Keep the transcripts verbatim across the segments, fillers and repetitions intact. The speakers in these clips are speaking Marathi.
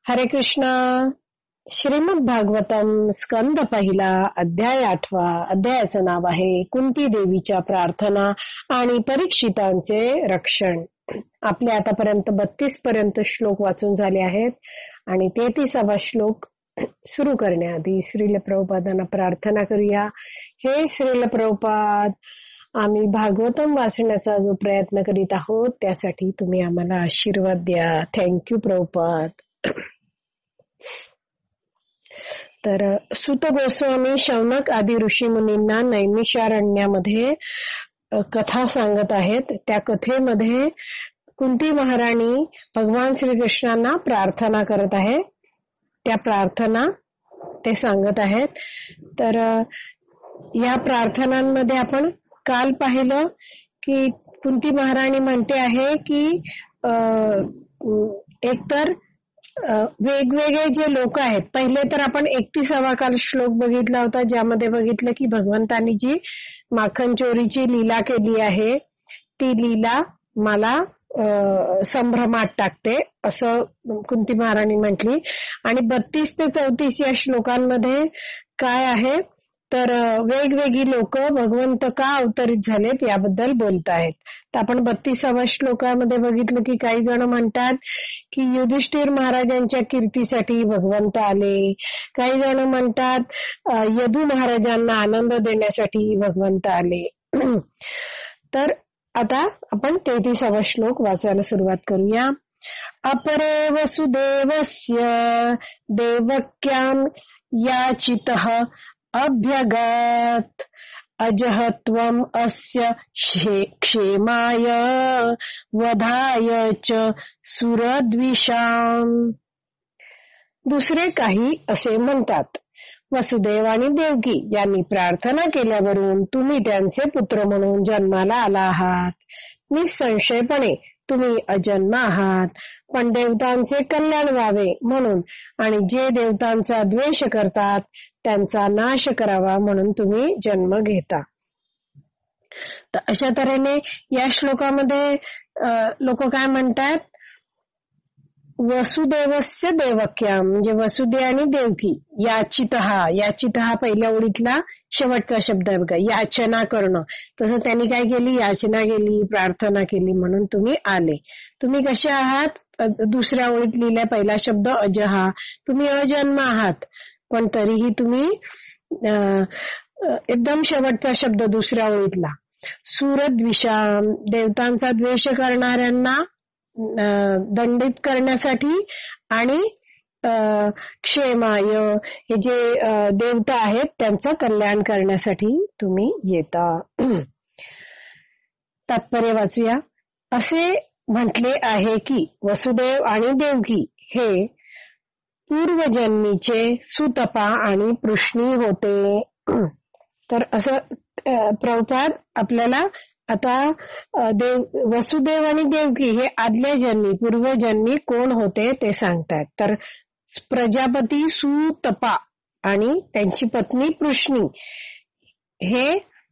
हरे कृष्णा. श्रीमद भागवतम स्कंद पहिला अध्याय आठवा. अध्यायाचं नाव आहे कुंती देवीच्या प्रार्थना आणि परीक्षितांचे रक्षण. आपले आतापर्यंत बत्तीस पर्यंत श्लोक वाचून झाले आहेत आणि तेहतीसावा श्लोक सुरू करण्याआधी श्रील प्रभुपादांना प्रार्थना करूया. हे श्रील प्रभुपाद, आम्ही भागवतम वाचण्याचा जो प्रयत्न करीत आहोत त्यासाठी तुम्ही आम्हाला आशीर्वाद द्या. थँक्यू प्रभुपाद. तर सुत गोस्वामी शौनक आदी ऋषी मुनींना नैमिषारण्यामध्ये कथा सांगत आहेत. त्या कथेमध्ये कुंती महाराणी भगवान श्रीकृष्णांना प्रार्थना करत आहे. त्या प्रार्थना ते सांगत आहेत. तर या प्रार्थनांमध्ये आपण काल पाहिलं की कुंती महाराणी म्हणते आहे की एकतर वेगवेगळे जे लोक आहेत, पहिले तर आपण एकतीसावा काल श्लोक बघितला होता ज्यामध्ये बघितलं की भगवंतांनी जी माखन चोरीची लीला केली आहे ती लीला मला संभ्रमात टाकते असं कुंती महाराणी म्हटली. आणि बत्तीस ते चौतीस या श्लोकांमध्ये काय आहे तर वेगवेगळी लोक भगवंत का अवतरित झालेत याबद्दल बोलत आहेत. तर आपण बत्तीसाव्या श्लोकामध्ये बघितलं की काही जण म्हणतात की युधिष्ठिर महाराजांच्या कीर्तीसाठी भगवंत आले. काही जण म्हणतात यदू महाराजांना आनंद देण्यासाठी भगवंत आले. तर आता आपण तेहतीसावा श्लोक वाचायला सुरुवात करूया. अपरे वसुदेवस्य देवक्यां याचितः अभ्यगात अजहत्वम अस्य क्षेमाय वधाय च सुरद्विषाम. दुसरे काही असे म्हणतात, वसुदेव आणि देवकी यांनी प्रार्थना केल्यावरून तुम्ही त्यांचे पुत्र म्हणून जन्माला आला आहात. निसंशयपणे तुम्ही अजन्म आहात, पण देवतांचे कल्याण व्हावे म्हणून आणि जे देवतांचा द्वेष करतात त्यांचा नाश करावा म्हणून तुम्ही जन्म घेता. तर अशा तऱ्हेने या श्लोकामध्ये लोक काय म्हणतात, वसुदेवस्य देवक्या म्हणजे वसुदेव आणि देवकी याचितहा. याचितहा पहिल्या ओळीतला शेवटचा शब्द आहे बघा, याचना करणं. तसं त्यांनी काय केली, याचना केली, प्रार्थना केली म्हणून तुम्ही आले. तुम्ही कसे आहात, दुसऱ्या ओळीत लिहिलाय पहिला शब्द अजहा. तुम्ही अजन्म आहात पण तरीही तुम्ही एकदम शेवटचा शब्द दुसऱ्या ओळीतला सुरद्विषाम, देवतांचा द्वेष करणाऱ्यांना दंडित करण्यासाठी आणि क्षेमाय हे जे देवता आहेत त्यांचं कल्याण करण्यासाठी तुम्ही येता. तात्पर्य वाचूया. असे म्हटले आहे की वसुदेव आणि देवकी हे पूर्वजन्मीचे सुतपा आणि पृष्णी होते. तर असं प्रभुपाद आपल्याला आता देव वसुदेव आणि देवकी हे आदल्या जन्मी पूर्वजन्मी कोण होते ते सांगतात. तर प्रजापती सुतपा आणि त्यांची पत्नी पृष्णी हे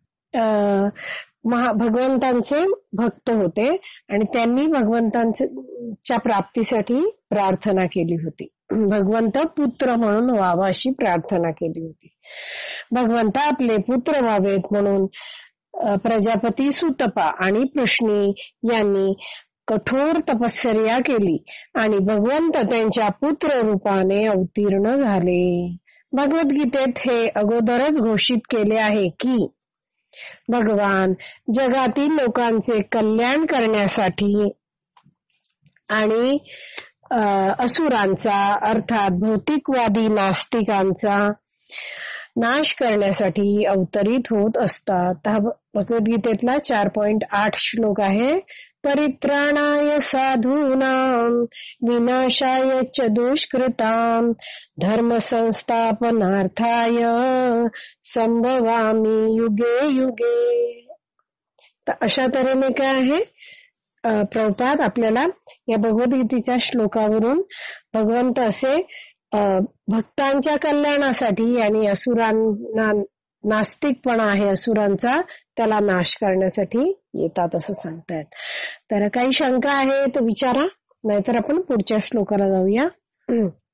महा भगवंतांचे भक्त होते आणि त्यांनी भगवंतांच्या प्राप्तीसाठी प्रार्थना केली होती. भगवंत पुत्र म्हणून व्हावा अशी प्रार्थना केली होती. भगवंत आपले पुत्र व्हावेत म्हणून प्रजापती सुतपा आणि पृष्णी यांनी कठोर तपश्चर्या केली आणि भगवंत त्यांच्या पुत्र रूपाने अवतीर्ण झाले. भगवद्गीतेत हे अगोदरच घोषित केले आहे की भगवान जगातील लोकांचे कल्याण करण्यासाठी आणि असुरांचा अर्थात भौतिकवादी नास्तिकांचा नाश करण्यासाठी अवतरित होत असतात. हा भगवद्गीतेतला चार पॉइंट आठ श्लोक आहे. परित्राणाय साधूनां विनाशाय च दुष्कृतां धर्म संस्थापनार्थाय संभवामि युगे युगे. तर अशा तऱ्हेने काय आहे, प्रभुपाद आपल्याला या भगवद्गीतेच्या श्लोकावरून भगवंत असे भक्तांच्या कल्याणासाठी आणि असुरांना नास्तिकपणा आहे असुरांचा त्याला नाश करण्यासाठी येतात असं सांगतायत. तर काही शंका आहे तर विचारा, नाहीतर आपण पुढच्या श्लोकाला जाऊया.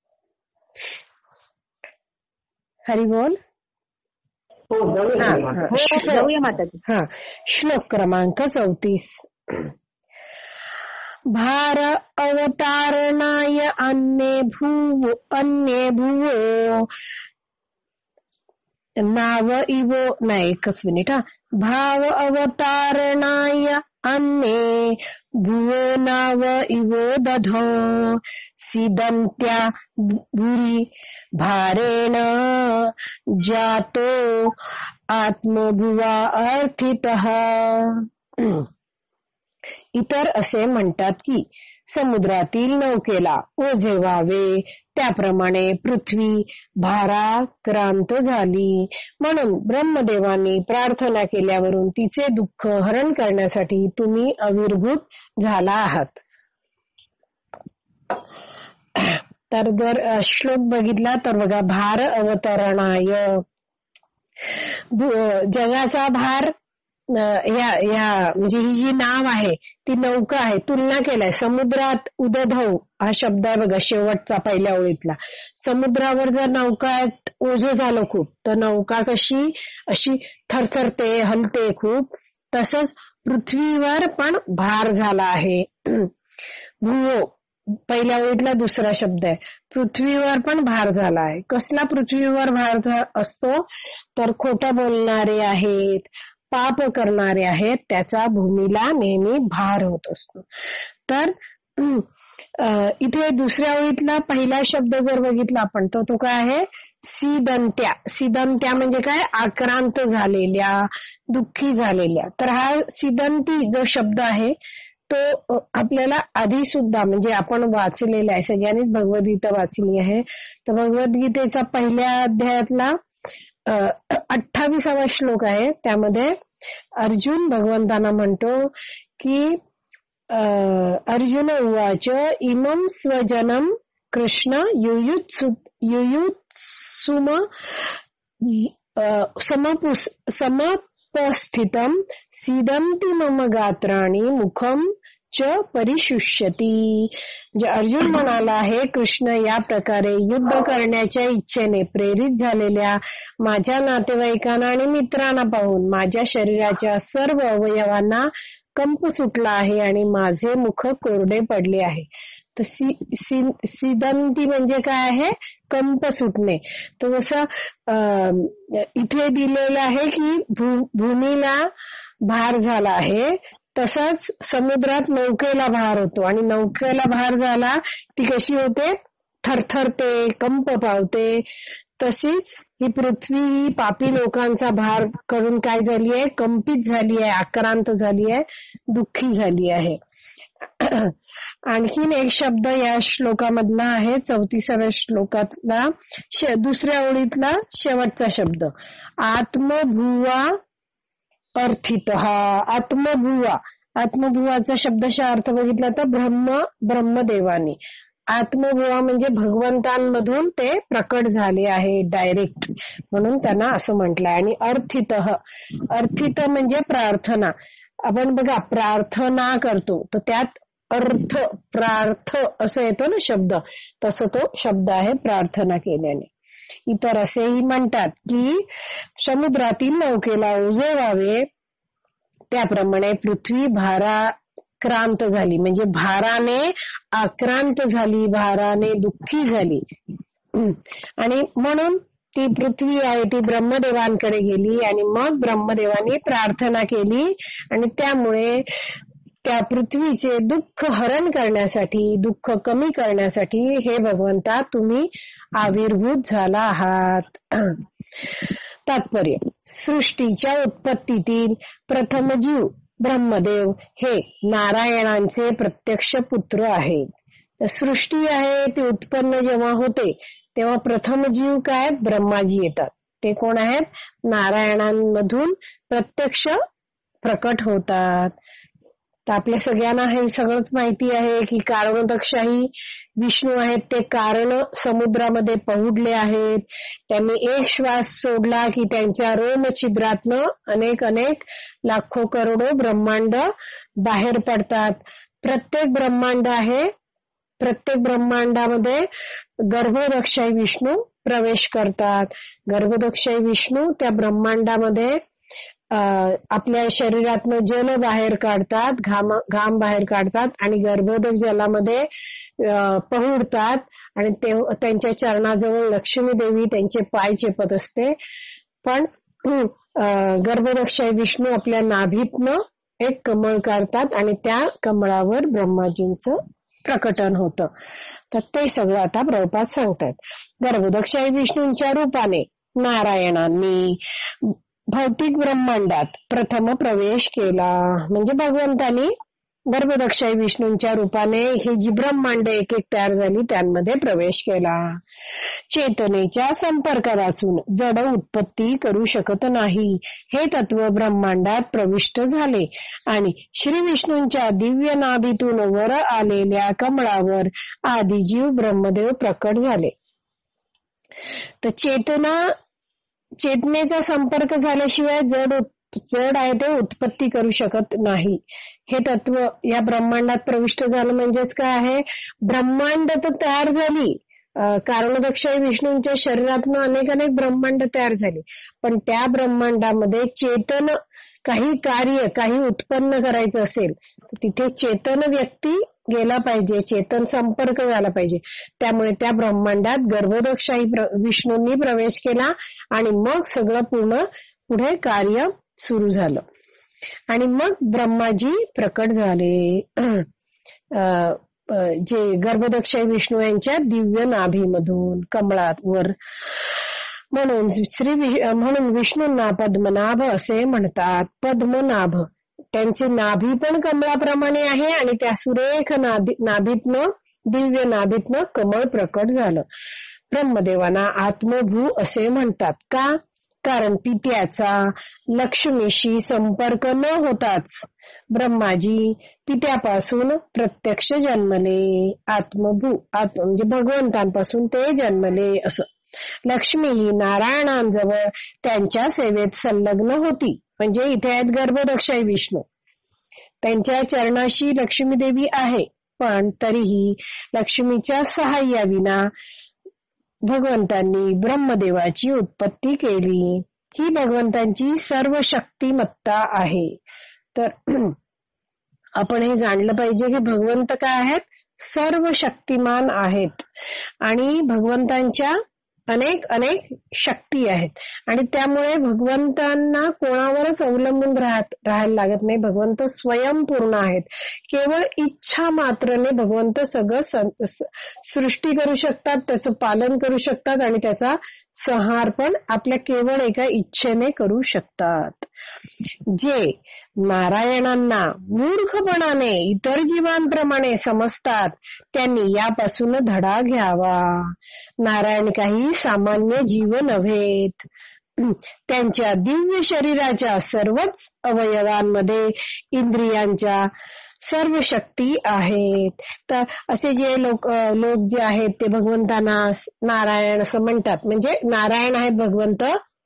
हरी बोल. हा, श्लोक क्रमांक चौतीस. भार अवतारणाय अन्ये भुवो अन्ये भुवो नाव इवो नाही एकच मिनिट हा. भाव अवतारणाय अन्ये भुवो नाव इवो दधो सीदंत्या भुरी भारेण जातो आत्मभुवा अर्थितः. इतर असे म्हणतात की समुद्रातील नौकेला ओझे व्हावे त्याप्रमाणे पृथ्वी भाराक्रांत झाली. म्हणून ब्रह्मदेवानी प्रार्थना केल्यावरून तिचे दुःख हरण करण्यासाठी तुम्ही आविर्भूत झाला आहात. तर जर श्लोक बघितला तर बघा, भार अवतरणाय, जगाचा भार या या म्हणजे ही जी नाव आहे ती नौका आहे. तुलना केलाय समुद्रात उदधौ हा शब्द आहे बघा शेवटचा पहिल्या ओळीतला. समुद्रावर जर नौका ओझं झालं खूप तर नौका कशी अशी थरथरते हलते खूप, तसंच पृथ्वीवर पण भार झाला आहे. भुवो पहिल्या ओळीतला दुसरा शब्द आहे. पृथ्वीवर पण भार झाला आहे. कसला पृथ्वीवर भार असतो तर खोटं बोलणारे आहेत, पाप करणारे आहेत, त्याचा भूमीला नेहमी भार होत असतो. तर इथे दुसऱ्या ओळीतला पहिला शब्द जर बघितला आपण तर तो काय आहे, सीदंत्या. सीदंत्या म्हणजे काय, आक्रांत झालेल्या, दुःखी झालेल्या. तर हा सीदंती जो शब्द आहे तो आपल्याला आधी सुद्धा म्हणजे आपण वाचलेला आहे, सगळ्यांनीच भगवद्गीता वाचली आहे. तर भगवद्गीतेचा पहिल्या अध्यायातला अठ्ठावीसावा श्लोक आहे. त्यामध्ये अर्जुन भगवंतांना म्हणतो की अर्जुन उवाच इमं स्वजनम कृष्ण युयुत्सु युयुत्सुम समपुस समपस्थितम सीदंती मम गात्राणि मुखम च परिशुष्यती. म्हणजे अर्जुन म्हणाला आहे, कृष्ण या प्रकारे युद्ध करण्याच्या इच्छेने प्रेरित झालेल्या माझ्या नातेवाईकांना आणि मित्रांना पाहून माझ्या शरीराच्या सर्व अवयवांना कंप सुटला आहे आणि माझे मुख कोरडे पडले आहे. तर सी, सी, सीदंती म्हणजे काय आहे, कंप सुटणे. तर जसं इथे दिलेलं आहे की भू, भूमीला भार झाला आहे, तसंच समुद्रात नौकेला भार होतो आणि नौकेला भार झाला ती कशी होते, थरथरते, कंप पावते. तशीच ही पृथ्वी ही पापी लोकांचा भार करून काय झाली आहे, कंपित झाली आहे, आक्रांत झाली आहे, दुःखी झाली आहे. आणखीन एक शब्द या श्लोकामधला आहे, चौतीसाव्या श्लोकातला दुसऱ्या ओळीतला शेवटचा शब्द आत्मभुवा अर्थित. आत्मभुवा, आत्मभुवाचा शब्दशः अर्थ बघितला तर ब्रह्म ब्रह्मदेवानी. आत्मभुवा म्हणजे भगवंतांमधून ते प्रकट झाले आहे डायरेक्ट, म्हणून त्यांना असं म्हटलंय. आणि अर्थित, अर्थित म्हणजे प्रार्थना. आपण बघा प्रार्थना करतो तर त्यात अर्थ प्रार्थ असं येतो ना शब्द, तसं तो शब्द आहे प्रार्थना केल्याने. इतर असेही म्हणतात की समुद्रातील नौकेला ओझे व्हावे त्याप्रमाणे पृथ्वी भाराक्रांत झाली, म्हणजे भाराने आक्रांत झाली, भाराने दुःखी झाली. आणि म्हणून ती पृथ्वी आहे ती ब्रह्मदेवांकडे गेली आणि मग ब्रह्मदेवाने प्रार्थना केली आणि त्यामुळे त्या पृथ्वीचे दुःख हरण करण्यासाठी, दुःख कमी करण्यासाठी हे भगवंता तुम्ही आविर्भूत झाला आहात. तात्पर्य, सृष्टीच्या उत्पत्तीतील प्रथम जीव ब्रह्मदेव हे नारायणांचे प्रत्यक्ष पुत्र आहेत. सृष्टी आहे ती उत्पन्न जेव्हा होते तेव्हा प्रथम जीव काय, ब्रह्माजी येतात. ते कोण आहेत, नारायणांमधून प्रत्यक्ष प्रकट होतात. तर आपल्या सगळ्यांना हे सगळंच माहिती आहे की कारणोदकशाही विष्णू आहेत ते कारण समुद्रामध्ये पहुडले आहेत. त्यांनी एक श्वास सोडला की त्यांच्या रोम छिद्रातनं अनेक अनेक लाखो करोडो ब्रह्मांड बाहेर पडतात. प्रत्येक ब्रह्मांड आहे प्रत्येक ब्रह्मांडामध्ये गर्भोदक्षाई विष्णू प्रवेश करतात. गर्भोदक्षाई विष्णू त्या ब्रह्मांडामध्ये आपल्या शरीरातनं जल बाहेर काढतात, घाम घाम बाहेर काढतात आणि गर्भोदक जलामध्ये पहुडतात आणि ते त्यांच्या चरणाजवळ लक्ष्मी देवी त्यांचे पाय चेपत असते. पण गर्भोदक्षाई विष्णू आपल्या नाभीतनं एक कमळ काढतात आणि त्या कमळावर ब्रह्माजींचं प्रकटन होतं. तर ते सगळं आता प्रभुपाद सांगतात. गर्भोदक्षाई विष्णूंच्या रूपाने नारायणांनी भौतिक ब्रह्मांडात प्रथम प्रवेश केला. म्हणजे भगवंतांनी गर्भोदक्षाई विष्णूंच्या रूपाने ही जी ब्रह्मांड एक एक तयार झाली त्यांमध्ये प्रवेश केला. चेतनेच्या संपर्कापासून जड उत्पत्ती करू शकत नाही हे तत्व ब्रह्मांडात प्रविष्ट झाले आणि श्री विष्णूंच्या दिव्य नाभीतून वर आलेल्या कमळावर आदिजीव ब्रह्मदेव प्रकट झाले. तर चेतना चेतनेचा संपर्क झाल्याशिवाय जड जड आहे ते उत्पत्ती करू शकत नाही. हे तत्व या ब्रह्मांडात प्रविष्ट झालं म्हणजेच काय आहे, ब्रह्मांड तर तयार झाली, कारणोदक्षाई विष्णूंच्या शरीरातनं अनेक अनेक ब्रह्मांड तयार झाली, पण त्या ब्रह्मांडामध्ये चेतन काही कार्य काही उत्पन्न करायचं असेल तर तिथे चेतन व्यक्ती गेला पाहिजे, चेतन संपर्क झाला पाहिजे. त्यामुळे त्या ब्रह्मांडात गर्भोदक्षाई विष्णूंनी प्रवेश केला आणि मग सगळं पूर्ण पुढे कार्य सुरू झालं आणि मग ब्रह्माजी प्रकट झाले. जे गर्भोदक्षाई विष्णू यांच्या दिव्य नाभीमधून कमळावर. म्हणून श्री म्हणून विष्णूंना पद्मनाभ असे म्हणतात. पद्मनाभ त्यांचे नाभी पण कमळाप्रमाणे आहे आणि त्या सुरेख नाभीतनं दिव्य नाभीतनं कमळ प्रकट झालं. ब्रह्मदेवांना आत्मभू असे म्हणतात. का? कारण पित्याचा लक्ष्मीशी संपर्क न होताच ब्रह्माजी पित्यापासून प्रत्यक्ष जन्मले. आत्मभू आत्म म्हणजे भगवंतांपासून ते जन्मले असं. लक्ष्मी ही नारायणांजवळ त्यांच्या सेवेत संलग्न होती. म्हणजे इथे आहेत गर्भोदक्षाई विष्णू, त्यांच्या चरणाशी लक्ष्मी देवी आहे, पण तरीही लक्ष्मीच्या सहाय्याविना भगवंतांनी ब्रह्मदेवाची उत्पत्ती केली. ही भगवंतांची सर्व शक्तिमत्ता आहे. तर आपण हे जाणलं पाहिजे की भगवंत काय आहेत, सर्व शक्तिमान आहेत आणि भगवंतांच्या अनेक अनेक शक्ती आहेत आणि त्यामुळे भगवंतांना कोणावरच अवलंबून राहत राहायला लागत नाही. भगवंत स्वयंपूर्ण आहेत. केवळ इच्छा मात्रने भगवंत सगळं सृष्टी करू शकतात, त्याचं पालन करू शकतात आणि त्याचा संहार पण आपल्या केवळ एका इच्छेने करू शकतात. जे नारायणांना मूर्खपणाने इतर जीवांप्रमाणे समजतात त्यांनी यापासून धडा घ्यावा. नारायण काही सामान्य जीव नव्हेत. त्यांच्या दिव्य शरीराच्या सर्वच अवयवांमध्ये इंद्रियांच्या सर्व शक्ती आहेत. तर असे जे लोक लोक जे आहेत ते भगवंतांना नारायण असं म्हणतात. म्हणजे नारायण आहेत भगवंत,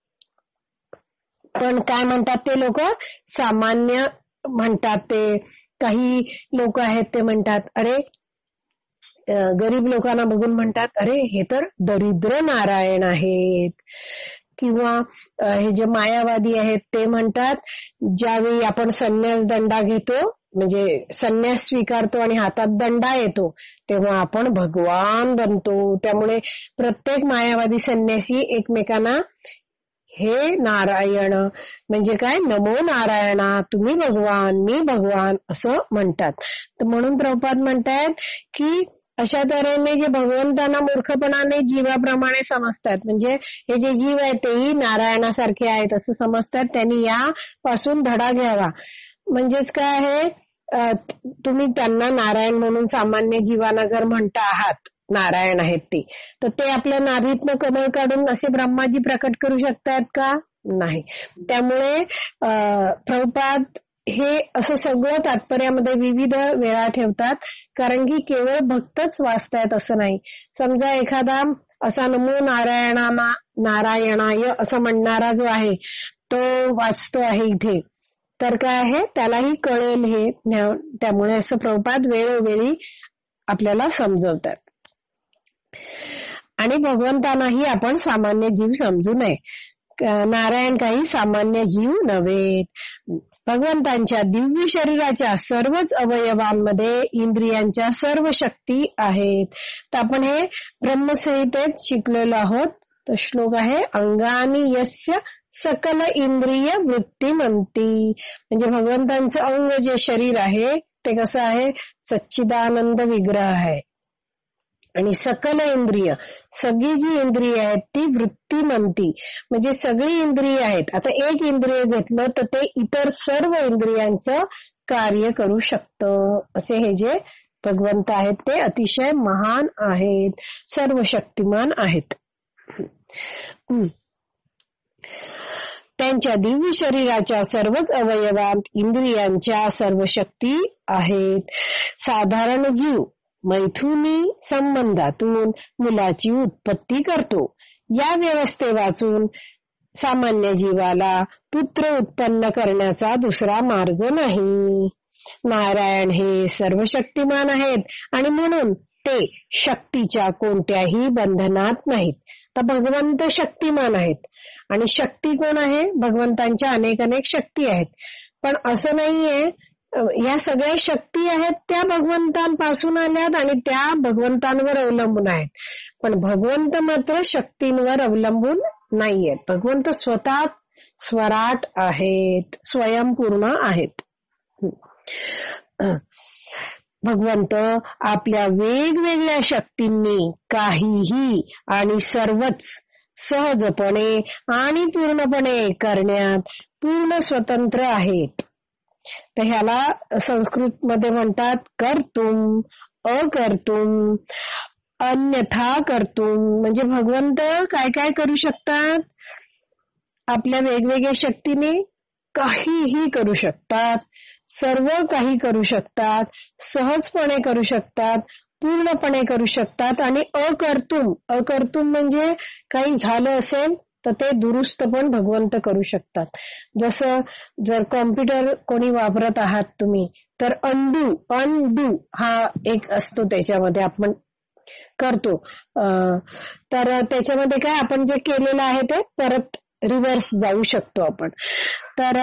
पण काय म्हणतात ते लोक सामान्य म्हणतात. ते काही लोक आहेत ते म्हणतात अरे गरीब लोकांना बघून म्हणतात अरे हे तर दरिद्र नारायण आहेत. किंवा हे जे मायावादी आहेत ते म्हणतात ज्यावेळी आपण संन्यास दंडा घेतो म्हणजे संन्यास स्वीकारतो आणि हातात दंडा येतो तेव्हा आपण भगवान बनतो. त्यामुळे प्रत्येक मायावादी संन्यासी एकमेकांना हे नारायण म्हणजे काय, नमो नारायणा, तुम्ही भगवान मी भगवान असं म्हणतात. तर म्हणून प्रभुपाद म्हणतात की अशा तऱ्हेने जे भगवंतांना मूर्खपणाने जीवाप्रमाणे समजतात, म्हणजे हे जे जीव आहेत तेही नारायणासारखे आहेत असं समजतात, त्यांनी यापासून धडा घ्यावा. म्हणजेच काय आहे, तुम्ही त्यांना नारायण म्हणून सामान्य जीवांना जर म्हणता आहात नारायण आहेत ते, तर ते आपल्या नाभीतनं कमळ काढून असे ब्रह्माजी प्रकट करू शकतात का? नाही. त्यामुळे प्रभुपाद हे असं सगळं तात्पर्यामध्ये विविध वेळा ठेवतात, कारण की केवळ भक्तच वाचतायत असं नाही. समजा एखादा असा नमो नारायणाना नारायणाय असं म्हणणारा जो आहे तो वाचतो आहे इथे, तर काय आहे त्यालाही कळेल हे. त्यामुळे असं प्रभुपाद वेळोवेळी आपल्याला समजवतात. आणि भगवंतांनाही आपण सामान्य जीव समजू नये. नारायण काही सामान्य जीव नव्हेत. भगवंतांच्या दिव्य शरीराच्या सर्वच अवयवांमध्ये इंद्रियांच्या सर्व शक्ती आहेत. तर आपण हे ब्रह्मसंहितेत शिकलेलो आहोत. तो श्लोक आहे अंगानी यस्य सकल इंद्रिय वृत्तिमंती. म्हणजे भगवंतांचं अंग जे शरीर आहे ते कसं आहे, सच्चिदानंद विग्रह आहे. आणि सकल इंद्रिय, सगळी जी इंद्रिय आहेत ती वृत्तिमंती, म्हणजे सगळी इंद्रिय आहेत. आता एक इंद्रिय घेतलं तर ते इतर सर्व इंद्रियांचं कार्य करू शकतं. असे हे जे भगवंत आहेत ते अतिशय महान आहेत, सर्व शक्तिमान आहेत. त्यांच्या दिव्य शरीराच्या सर्वच अवयवांत इंद्रियांच्या सर्व शक्ती आहेत. साधारण जीव मैथुनी संबंधातून मुलाची उत्पत्ती करतो. या व्यवस्थे वाचून सामान्य जीवाला पुत्र उत्पन्न करण्याचा दुसरा मार्ग नाही. नारायण हे सर्व शक्तिमान आहेत आणि म्हणून ते शक्तीच्या कोणत्याही बंधनात नाहीत. तर भगवंत शक्तिमान आहेत आणि शक्ती कोण आहे, भगवंतांच्या अनेक अनेक शक्ती आहेत. पण असं नाहीये या सगळ्या शक्ती आहेत त्या भगवंतांपासून आल्यात आणि त्या भगवंतांवर अवलंबून आहेत. पण भगवंत मात्र शक्तींवर अवलंबून नाहीयेत. भगवंत स्वतःच स्वराट आहेत, स्वयंपूर्ण आहेत. भगवंत आपल्या वेगवेगळ्या शक्तींनी काहीही आणि सर्वच सहजपणे आणि पूर्णपणे करण्यात पूर्ण स्वतंत्र आहेत. तर ह्याला संस्कृत मध्ये म्हणतात कर्तुम, अकर्तुम, अन्यथा कर्तुम. म्हणजे भगवंत काय काय करू शकतात, आपल्या वेगवेगळ्या शक्तीने काहीही करू शकतात, सर्व काही करू शकतात, सहजपणे करू शकतात, पूर्णपणे करू शकतात. आणि अकर्तुम, अकर्तुम म्हणजे काही झालं असेल तर ते दुरुस्त पण भगवंत करू शकतात. जसं जर कॉम्प्युटर कोणी वापरत आहात तुम्ही तर अंडू, अनडू हा एक असतो, त्याच्यामध्ये आपण करतो. तर त्याच्यामध्ये काय आपण जे केलेलं आहे ते परत रिव्हर्स जाऊ शकतो आपण. तर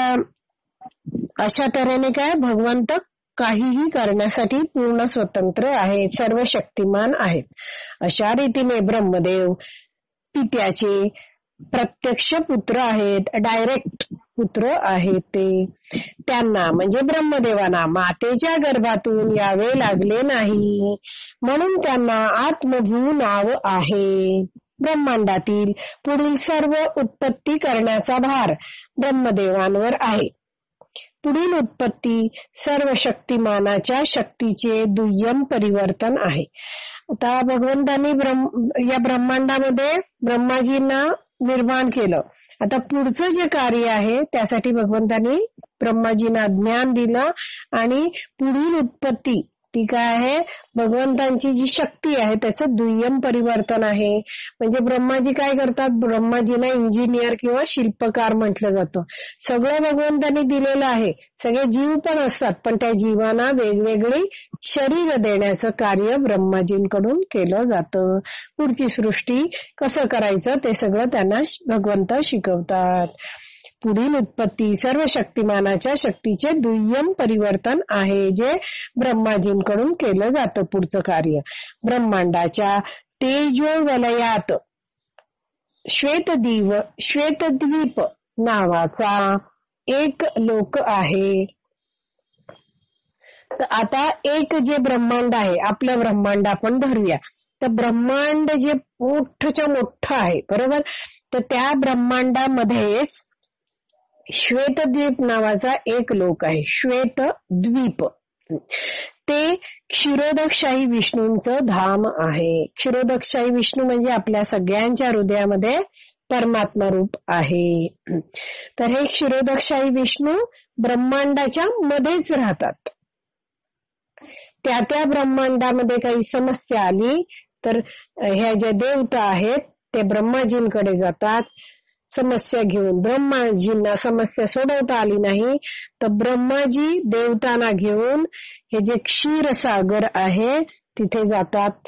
अशा तऱ्हेने काय भगवंत काहीही करण्यासाठी पूर्ण स्वतंत्र आहेत, सर्व शक्तिमान आहेत. अशा रीतीने ब्रह्मदेव पित्याचे प्रत्यक्ष पुत्र आहेत, डायरेक्ट पुत्र आहेत. ते त्यांना म्हणजे ब्रह्मदेवांना मातेच्या गर्भातून यावे लागले नाही, म्हणून त्यांना आत्मभू नाव आहे. ब्रह्मांडातील पुढील सर्व उत्पत्ती करण्याचा भार ब्रह्मदेवांवर आहे. पुढील उत्पत्ती सर्व शक्तिमानाच्या शक्तीचे दुय्यम परिवर्तन आहे. आता भगवंतांनी ब्रह्म या ब्रह्मांडामध्ये ब्रह्माजींना निर्माण केलं. आता पुढचं जे कार्य आहे त्यासाठी भगवंतांनी ब्रह्माजींना ज्ञान दिलं आणि पुढील उत्पत्ती ती काय आहे, भगवंतांची जी शक्ती आहे त्याचं दुय्यम परिवर्तन आहे. म्हणजे ब्रह्माजी काय करतात, ब्रह्माजींना इंजिनियर किंवा शिल्पकार म्हटलं जातं. सगळं भगवंतांनी दिलेलं आहे, सगळे जीव पण असतात, पण त्या जीवांना वेगवेगळी शरीर देण्याचं कार्य ब्रह्माजींकडून केलं जातं. पुढची सृष्टी कसं करायचं ते सगळं त्यांना भगवंत शिकवतात. पुढील उत्पत्ती सर्व शक्तिमानाच्या शक्तीचे दुय्यम परिवर्तन आहे, जे ब्रह्माजींकडून केलं जातं. पुढचं कार्य ब्रह्मांडाच्या तेजो वलयात श्वेतदीव श्वेतद्वीप नावाचा एक लोक आहे. तर आता एक जे ब्रह्मांड आहे, आपलं ब्रह्मांड आपण धरूया. तर ब्रह्मांड जे मोठच्या मोठं आहे बरोबर, तर त्या ब्रह्मांडामध्येच श्वेतद्वीप नावाचा एक लोक आहे. श्वेतद्वीप ते क्षीरोदकशाही विष्णूंचं धाम आहे. क्षीरोदकशाही विष्णू म्हणजे आपल्या सगळ्यांच्या हृदयामध्ये परमात्मा रूप आहे. तर हे क्षीरोदकशाही विष्णू ब्रह्मांडाच्या मध्येच राहतात. त्या त्या ब्रह्मांडामध्ये काही समस्या आली तर ह्या ज्या देवता आहेत ते ब्रह्माजींकडे जातात समस्या घेऊन. ब्रह्माजींना समस्या सोडवता आली नाही तर ब्रह्माजी देवतांना घेऊन हे जे क्षीरसागर आहे तिथे जातात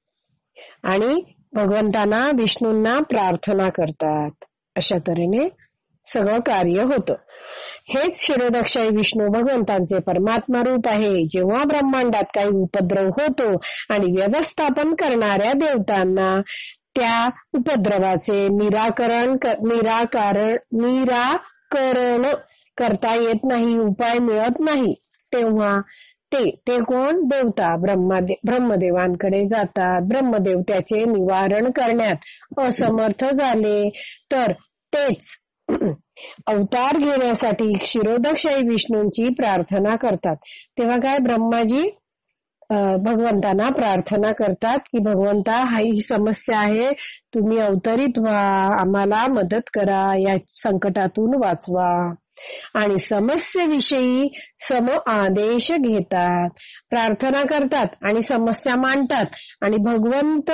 आणि भगवंतांना विष्णूंना प्रार्थना करतात. अशा तऱ्हेने सगळं कार्य होतं. हेच क्षीरोदक्षाई विष्णू भगवंतांचे परमात्मा रूप आहे. जेव्हा ब्रह्मांडात काही उपद्रव होतो आणि व्यवस्थापन करणाऱ्या देवतांना त्या उपद्रवाचे निराकरण निराकरण निराकरण करता येत नाही, उपाय मिळत नाही, तेव्हा ते ते कोण? देवता ब्रह्मदे ब्रह्मदेवांकडे जातात. ब्रह्मदेव त्याचे निवारण करण्यात असमर्थ झाले तर तेच अवतार घेण्यासाठी क्षीरोदक्षाई विष्णूंची प्रार्थना करतात. तेव्हा काय ब्रह्माजी भगवंतांना प्रार्थना करतात की भगवंता हा ही समस्या आहे, तुम्ही अवतरित व्हा, आम्हाला मदत करा, या संकटातून वाचवा. आणि समस्येविषयी सम आदेश घेतात, प्रार्थना करतात आणि समस्या मांडतात. आणि भगवंत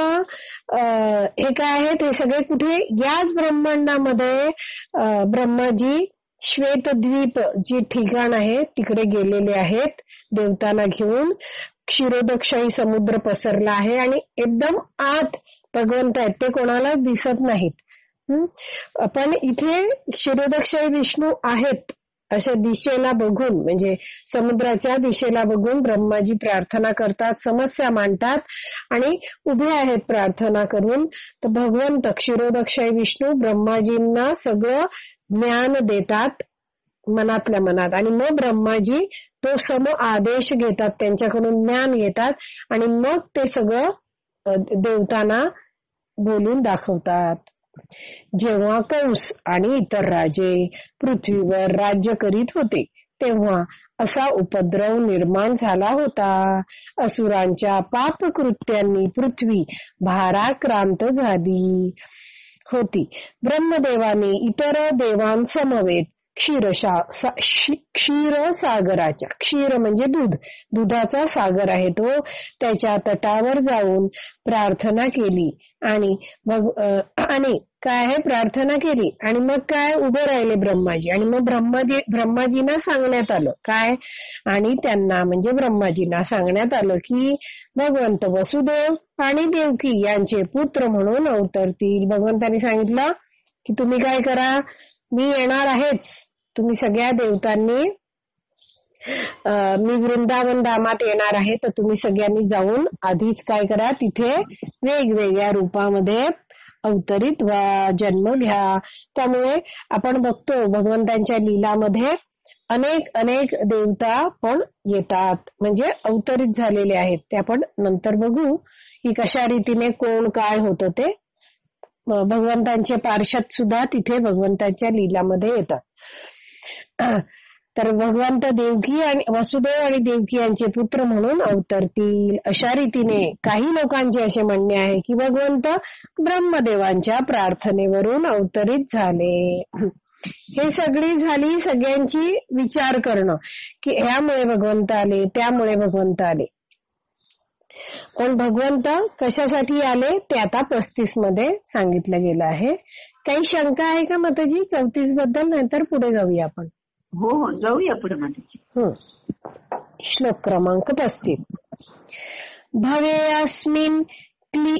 हे काय आहेत, हे सगळे कुठे? याच ब्रह्मांडामध्ये ब्रह्माजी श्वेतद्वीप जी ठिकाण आहे तिकडे गेलेले आहेत देवतांना घेऊन. क्षीरोदक्षाई समुद्र पसरला आहे आणि एकदम आत भगवंत आहेत, ते कोणाला दिसत नाहीत. पण इथे क्षीरोदक्षाई विष्णू आहेत अशा दिशेला बघून, म्हणजे समुद्राच्या दिशेला बघून ब्रह्माजी प्रार्थना करतात, समस्या मांडतात आणि उभे आहेत प्रार्थना करून. तर भगवंत क्षीरोदक्षाई विष्णू ब्रह्माजींना सगळं ज्ञान देतात मनातल्या मनात. आणि मग ब्रह्माजी तो सम आदेश घेतात, त्यांच्याकडून ज्ञान घेतात आणि मग ते सगळं देवतांना बोलून दाखवतात. जेव्हा कंस आणि इतर राजे पृथ्वीवर राज्य करीत होते तेव्हा असा उपद्रव निर्माण झाला होता. असुरांच्या पापकृत्यांनी पृथ्वी भाराक्रांत झाली होती. ब्रह्मदेवाने इतर देवांसमवेत क्षीरशा क्षीरसागराच्या, क्षीर म्हणजे दूध, दुधाचा सागर आहे तो, त्याच्या तटावर जाऊन प्रार्थना केली आणि मग आणि काय आहे प्रार्थना केली आणि मग काय उभे राहिले ब्रह्माजी. आणि मग ब्रह्माजी ब्रह्माजींना सांगण्यात आलं काय, आणि त्यांना म्हणजे ब्रह्माजींना सांगण्यात आलं की भगवंत वसुदेव आणि देवकी यांचे पुत्र म्हणून अवतरतील. भगवंतांनी सांगितलं की तुम्ही काय करा, मी येणार आहेच, तुम्ही सगळ्या देवतांनी मी वृंदावन धामात येणार आहे, तर तुम्ही सगळ्यांनी जाऊन आधीच काय करा, तिथे वेगवेगळ्या रूपामध्ये अवतरित व्हा, जन्म घ्या. त्यामुळे आपण बघतो भगवंतांच्या लीलामध्ये अनेक अनेक देवता पण येतात, म्हणजे अवतरित झालेले आहेत. ते आपण नंतर बघू की कशा रीतीने कोण काय होतं ते. भगवंतांचे पार्षद सुद्धा तिथे भगवंतांच्या लीलामध्ये येतात. तर भगवंत देवकी आणि वसुदेव आणि देवकी यांचे पुत्र म्हणून अवतरतील. अशा रीतीने काही लोकांचे असे म्हणणे आहे की भगवंत ब्रह्मदेवांच्या प्रार्थनेवरून अवतरित झाले. हे सगळी झाली सगळ्यांची विचार करणं की ह्यामुळे भगवंत आले, त्यामुळे भगवंत आले. पण भगवंत कशासाठी आले ते आता पस्तीस मध्ये सांगितलं गेलं आहे. काही शंका आहे का माताजी चौतीस बद्दल? नाहीतर पुढे जाऊया आपण. हो जाऊया पुढे माताजी. श्लोक क्रमांक पस्तीस. भवे अस्मिन् क्लि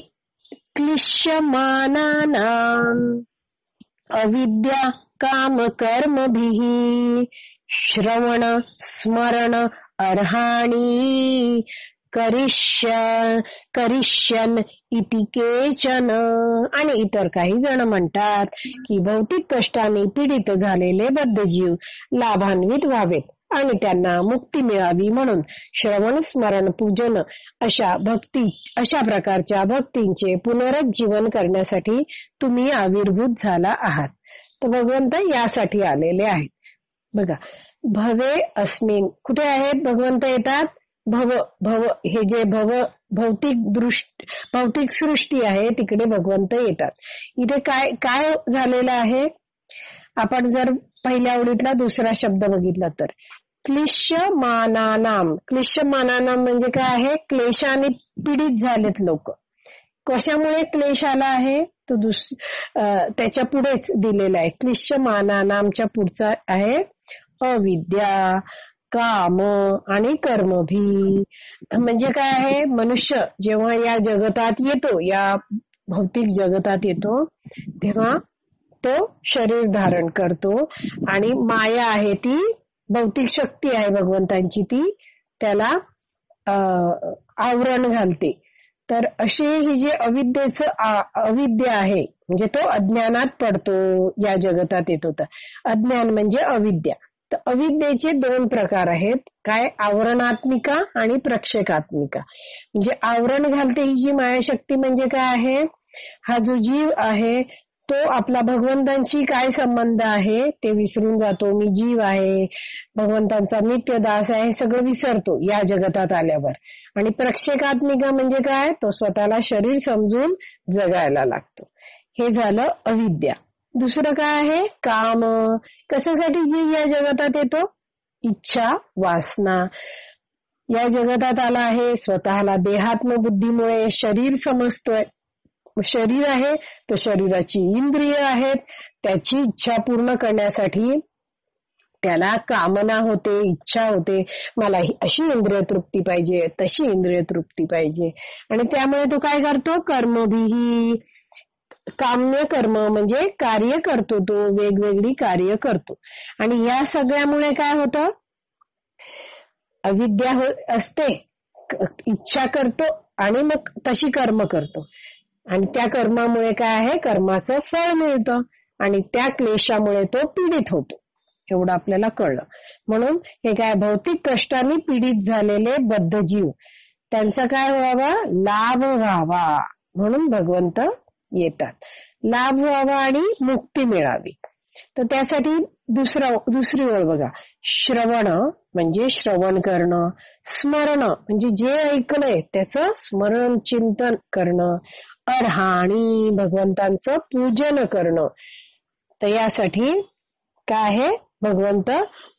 क्लिश्यमानानाम् अविद्या काम कर्मभिः श्रवण स्मरण अर्हाणि करिष्य करिष्यन इति केचन. आणि इतर काही जण म्हणतात की भौतिक कष्टाने पीडित झालेले बद्धजीव लाभान्वित व्हावेत आणि त्यांना मुक्ती मिळावी म्हणून श्रवण स्मरण पूजन अशा भक्ती अशा प्रकारच्या भक्तींचे पुनरुज्जीवन करण्यासाठी तुम्ही आविर्भूत झाला आहात. तर भगवंत यासाठी आलेले आहेत. बघा, भवे अस्मिन कुठे आहेत भगवंत येतात? भव भव हे जे भव भौतिक दृष्टी भौतिक सृष्टी आहे तिकडे भगवंत येतात. इथे काय काय झालेलं आहे? आपण जर पहिल्या ओळीतला दुसरा शब्द बघितला तर क्लिश्यमानानाम. क्लिश्यमानानाम म्हणजे काय आहे? क्लेशाने पीडित झालेत लोक. कशामुळे क्लेश आला आहे तो दुस त्याच्या पुढेच दिलेला आहे. क्लिश्यमानानामच्या पुढचा आहे अविद्या. काम आणि कर्मभी. म्हणजे काय आहे, मनुष्य जेव्हा या जगतात येतो, या भौतिक जगतात येतो, तेव्हा तो शरीर धारण करतो आणि माया आहे ती भौतिक शक्ती आहे भगवंतांची, ती त्याला आवरण घालते. तर अशी ही जी अविद्येचं अविद्या आहे, म्हणजे तो अज्ञानात पडतो, या जगतात येतो. तर अज्ञान म्हणजे अविद्या. तर अविद्येचे दोन प्रकार आहेत, काय, आवरणात्मिका आणि प्रक्षेपात्मिका. म्हणजे आवरण घालते ही जी मायाशक्ती म्हणजे काय आहे, हा जो जीव आहे तो आपला भगवंतांशी काय संबंध आहे ते विसरून जातो. मी जीव आहे, भगवंतांचा नित्य दास आहे, हे सगळं विसरतो या जगतात आल्यावर. आणि प्रक्षेपात्मिका म्हणजे काय, तो स्वतःला शरीर समजून जगायला लागतो. हे झालं अविद्या. दुसरं काय आहे, काम. कशासाठी जीव या जगतात येतो, इच्छा वासना. या जगतात आला आहे, स्वतःला देहात्म बुद्धीमुळे शरीर समजतोय. शरीर आहे तर शरीराची इंद्रिय आहेत, त्याची इच्छा पूर्ण करण्यासाठी त्याला कामना होते, इच्छा होते, मला अशी इंद्रिय तृप्ती पाहिजे, तशी इंद्रिय तृप्ती पाहिजे. आणि त्यामुळे तो काय करतो, कर्मभिही. काम्य कर्म म्हणजे कार्य करतो, तो वेगवेगळी कार्य करतो. आणि या सगळ्यामुळे काय होतं, अविद्या असते, इच्छा करतो आणि मग तशी कर्म करतो. आणि त्या कर्मामुळे काय आहे, कर्माचं फळ मिळतं आणि त्या क्लेशामुळे तो पीडित होतो. एवढं आपल्याला कळलं. म्हणून हे काय, भौतिक कष्टाने पीडित झालेले बद्ध जीव, त्यांचा काय व्हावा, लाभ व्हावा म्हणून भगवंत येतात. लाभ व्हावा आणि मुक्ती मिळावी. तर त्यासाठी दुसरा दुसरी ओळ बघा, श्रवण म्हणजे श्रवण करणं, स्मरण म्हणजे जे ऐकलंय त्याचं स्मरण चिंतन करणं, अर्हाणी भगवंतांचं पूजन करणं. तर यासाठी काय आहे, भगवंत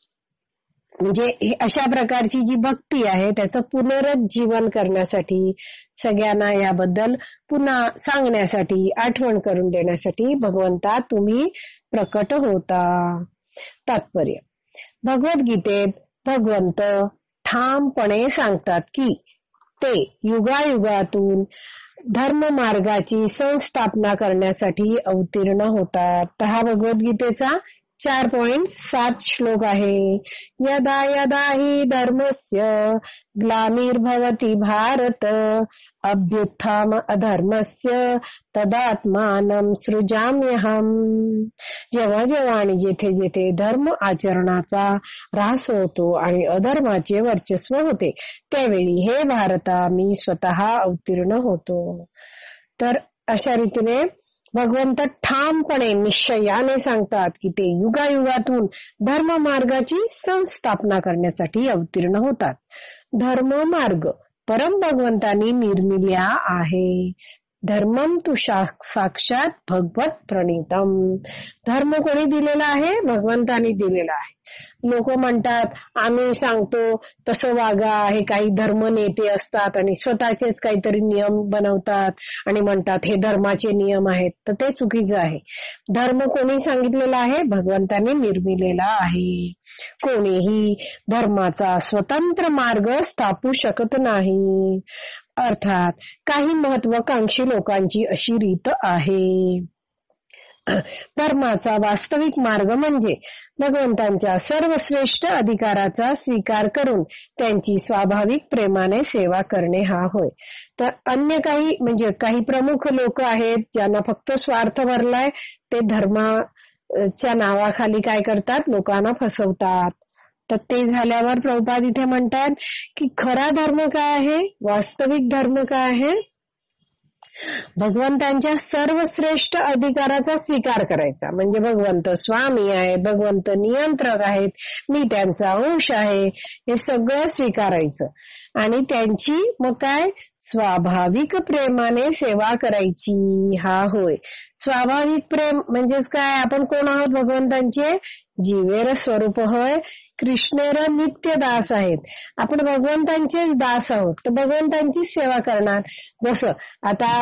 म्हणजे अशा प्रकारची जी भक्ती आहे त्याचं पुनरुज्जीवन करण्यासाठी, सगळ्यांना याबद्दल पुन्हा सांगण्यासाठी, आठवण करून देण्यासाठी भगवंता तुम्ही प्रकट होता. तात्पर्य, भगवद्गीतेत भगवंत ठामपणे सांगतात की ते युगायुगातून धर्म मार्गाची संस्थापना करण्यासाठी अवतीर्ण होतात. तर हा भगवद्गीतेचा चार पॉइंट सात श्लोक आहे. यदा यदा हि धर्मस्य ग्लानिर्भवति भारत अभ्युत्थान अधर्मस्य तदात्मानं सृजाम्यहम्. जेव्हा जेव्हा आणि जेथे जेथे धर्म आचरणाचा ऱ्हास होतो आणि अधर्माचे वर्चस्व होते, त्यावेळी हे भारता मी स्वतः अवतीर्ण होतो. तर अशा रीतीने भगवंत ठामपणे निश्चयाने सांगतात की ते युगायुगातून धर्म मार्गाची संस्थापना करण्यासाठी अवतीर्ण होतात. धर्म मार्ग परम भगवंतांनी निर्मिल्या आहे. धर्मम तु साक्षात भगवत प्रणीतम. धर्म कोणी दिलेला आहे, भगवंतांनी दिलेला आहे. लोक म्हणतात आम्ही सांगतो तसं वागा, हे काही धर्म नेते असतात आणि स्वतःचेच काहीतरी नियम बनवतात आणि म्हणतात हे धर्माचे नियम आहेत. तर ते चुकीचं आहे. धर्म कोणी सांगितलेला आहे, भगवंतांनी निर्मिलेला आहे. कोणीही धर्माचा स्वतंत्र मार्ग स्थापू शकत नाही. अर्थात काही महत्वाकांक्षी लोकांची अशी रीत आहे. धर्माचा वास्तविक मार्ग म्हणजे भगवंतांच्या सर्वश्रेष्ठ अधिकाराचा स्वीकार करून त्यांची स्वाभाविक प्रेमाने सेवा करणे हा होय. तर अन्य काही म्हणजे काही प्रमुख लोक आहेत ज्यांना फक्त स्वार्थ भरलाय, ते धर्माच्या नावाखाली काय करतात, लोकांना फसवतात. तर ते झाल्यावर प्रभुपाद इथे म्हणतात की खरा धर्म काय आहे, वास्तविक धर्म काय आहे, भगवंतांच्या सर्वश्रेष्ठ अधिकाराचा स्वीकार करायचा. म्हणजे भगवंत स्वामी आहेत, भगवंत नियंत्रक आहेत, मी त्यांचा अंश आहे, हे सगळं स्वीकारायचं आणि त्यांची मग काय स्वाभाविक प्रेमाने सेवा करायची हा होय. स्वाभाविक प्रेम म्हणजेच काय, आपण कोण आहोत, भगवंतांचे जीवेर स्वरूप होय, कृष्णेर नित्य दास आहेत. आपण भगवंतांचे दास आहोत, तर भगवंतांची सेवा करणार. जसं आता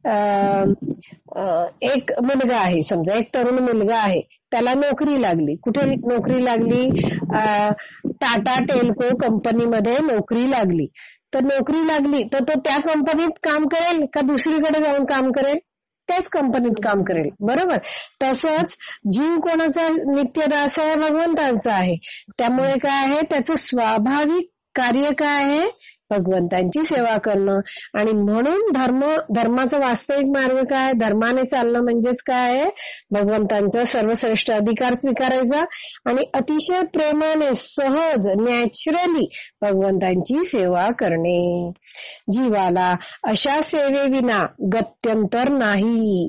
एक मुलगा आहे, समजा एक तरुण मुलगा आहे, त्याला नोकरी लागली. कुठे नोकरी लागली, टाटा टेल्को कंपनीमध्ये नोकरी लागली, तर नोकरी लागली तर तो त्या कंपनीत काम करेल का दुसरीकडे जाऊन काम करेल? त्याच कंपनीत काम करेल, बरोबर. तसंच जीव कोणाचा नित्यदास आहे? भगवंतांचा आहे. त्यामुळे काय आहे, त्याचं स्वाभाविक कार्य काय आहे? भगवंतांची सेवा करणं. आणि म्हणून धर्म धर्माचा वास्तविक मार्ग काय? धर्माने चालणं म्हणजेच काय आहे? भगवंतांचा सर्वश्रेष्ठ अधिकार स्वीकारायचा आणि अतिशय प्रेमाने, सहज, नॅचरली भगवंतांची सेवा करणे. जीवाला अशा सेवेविना गत्यंतर नाही.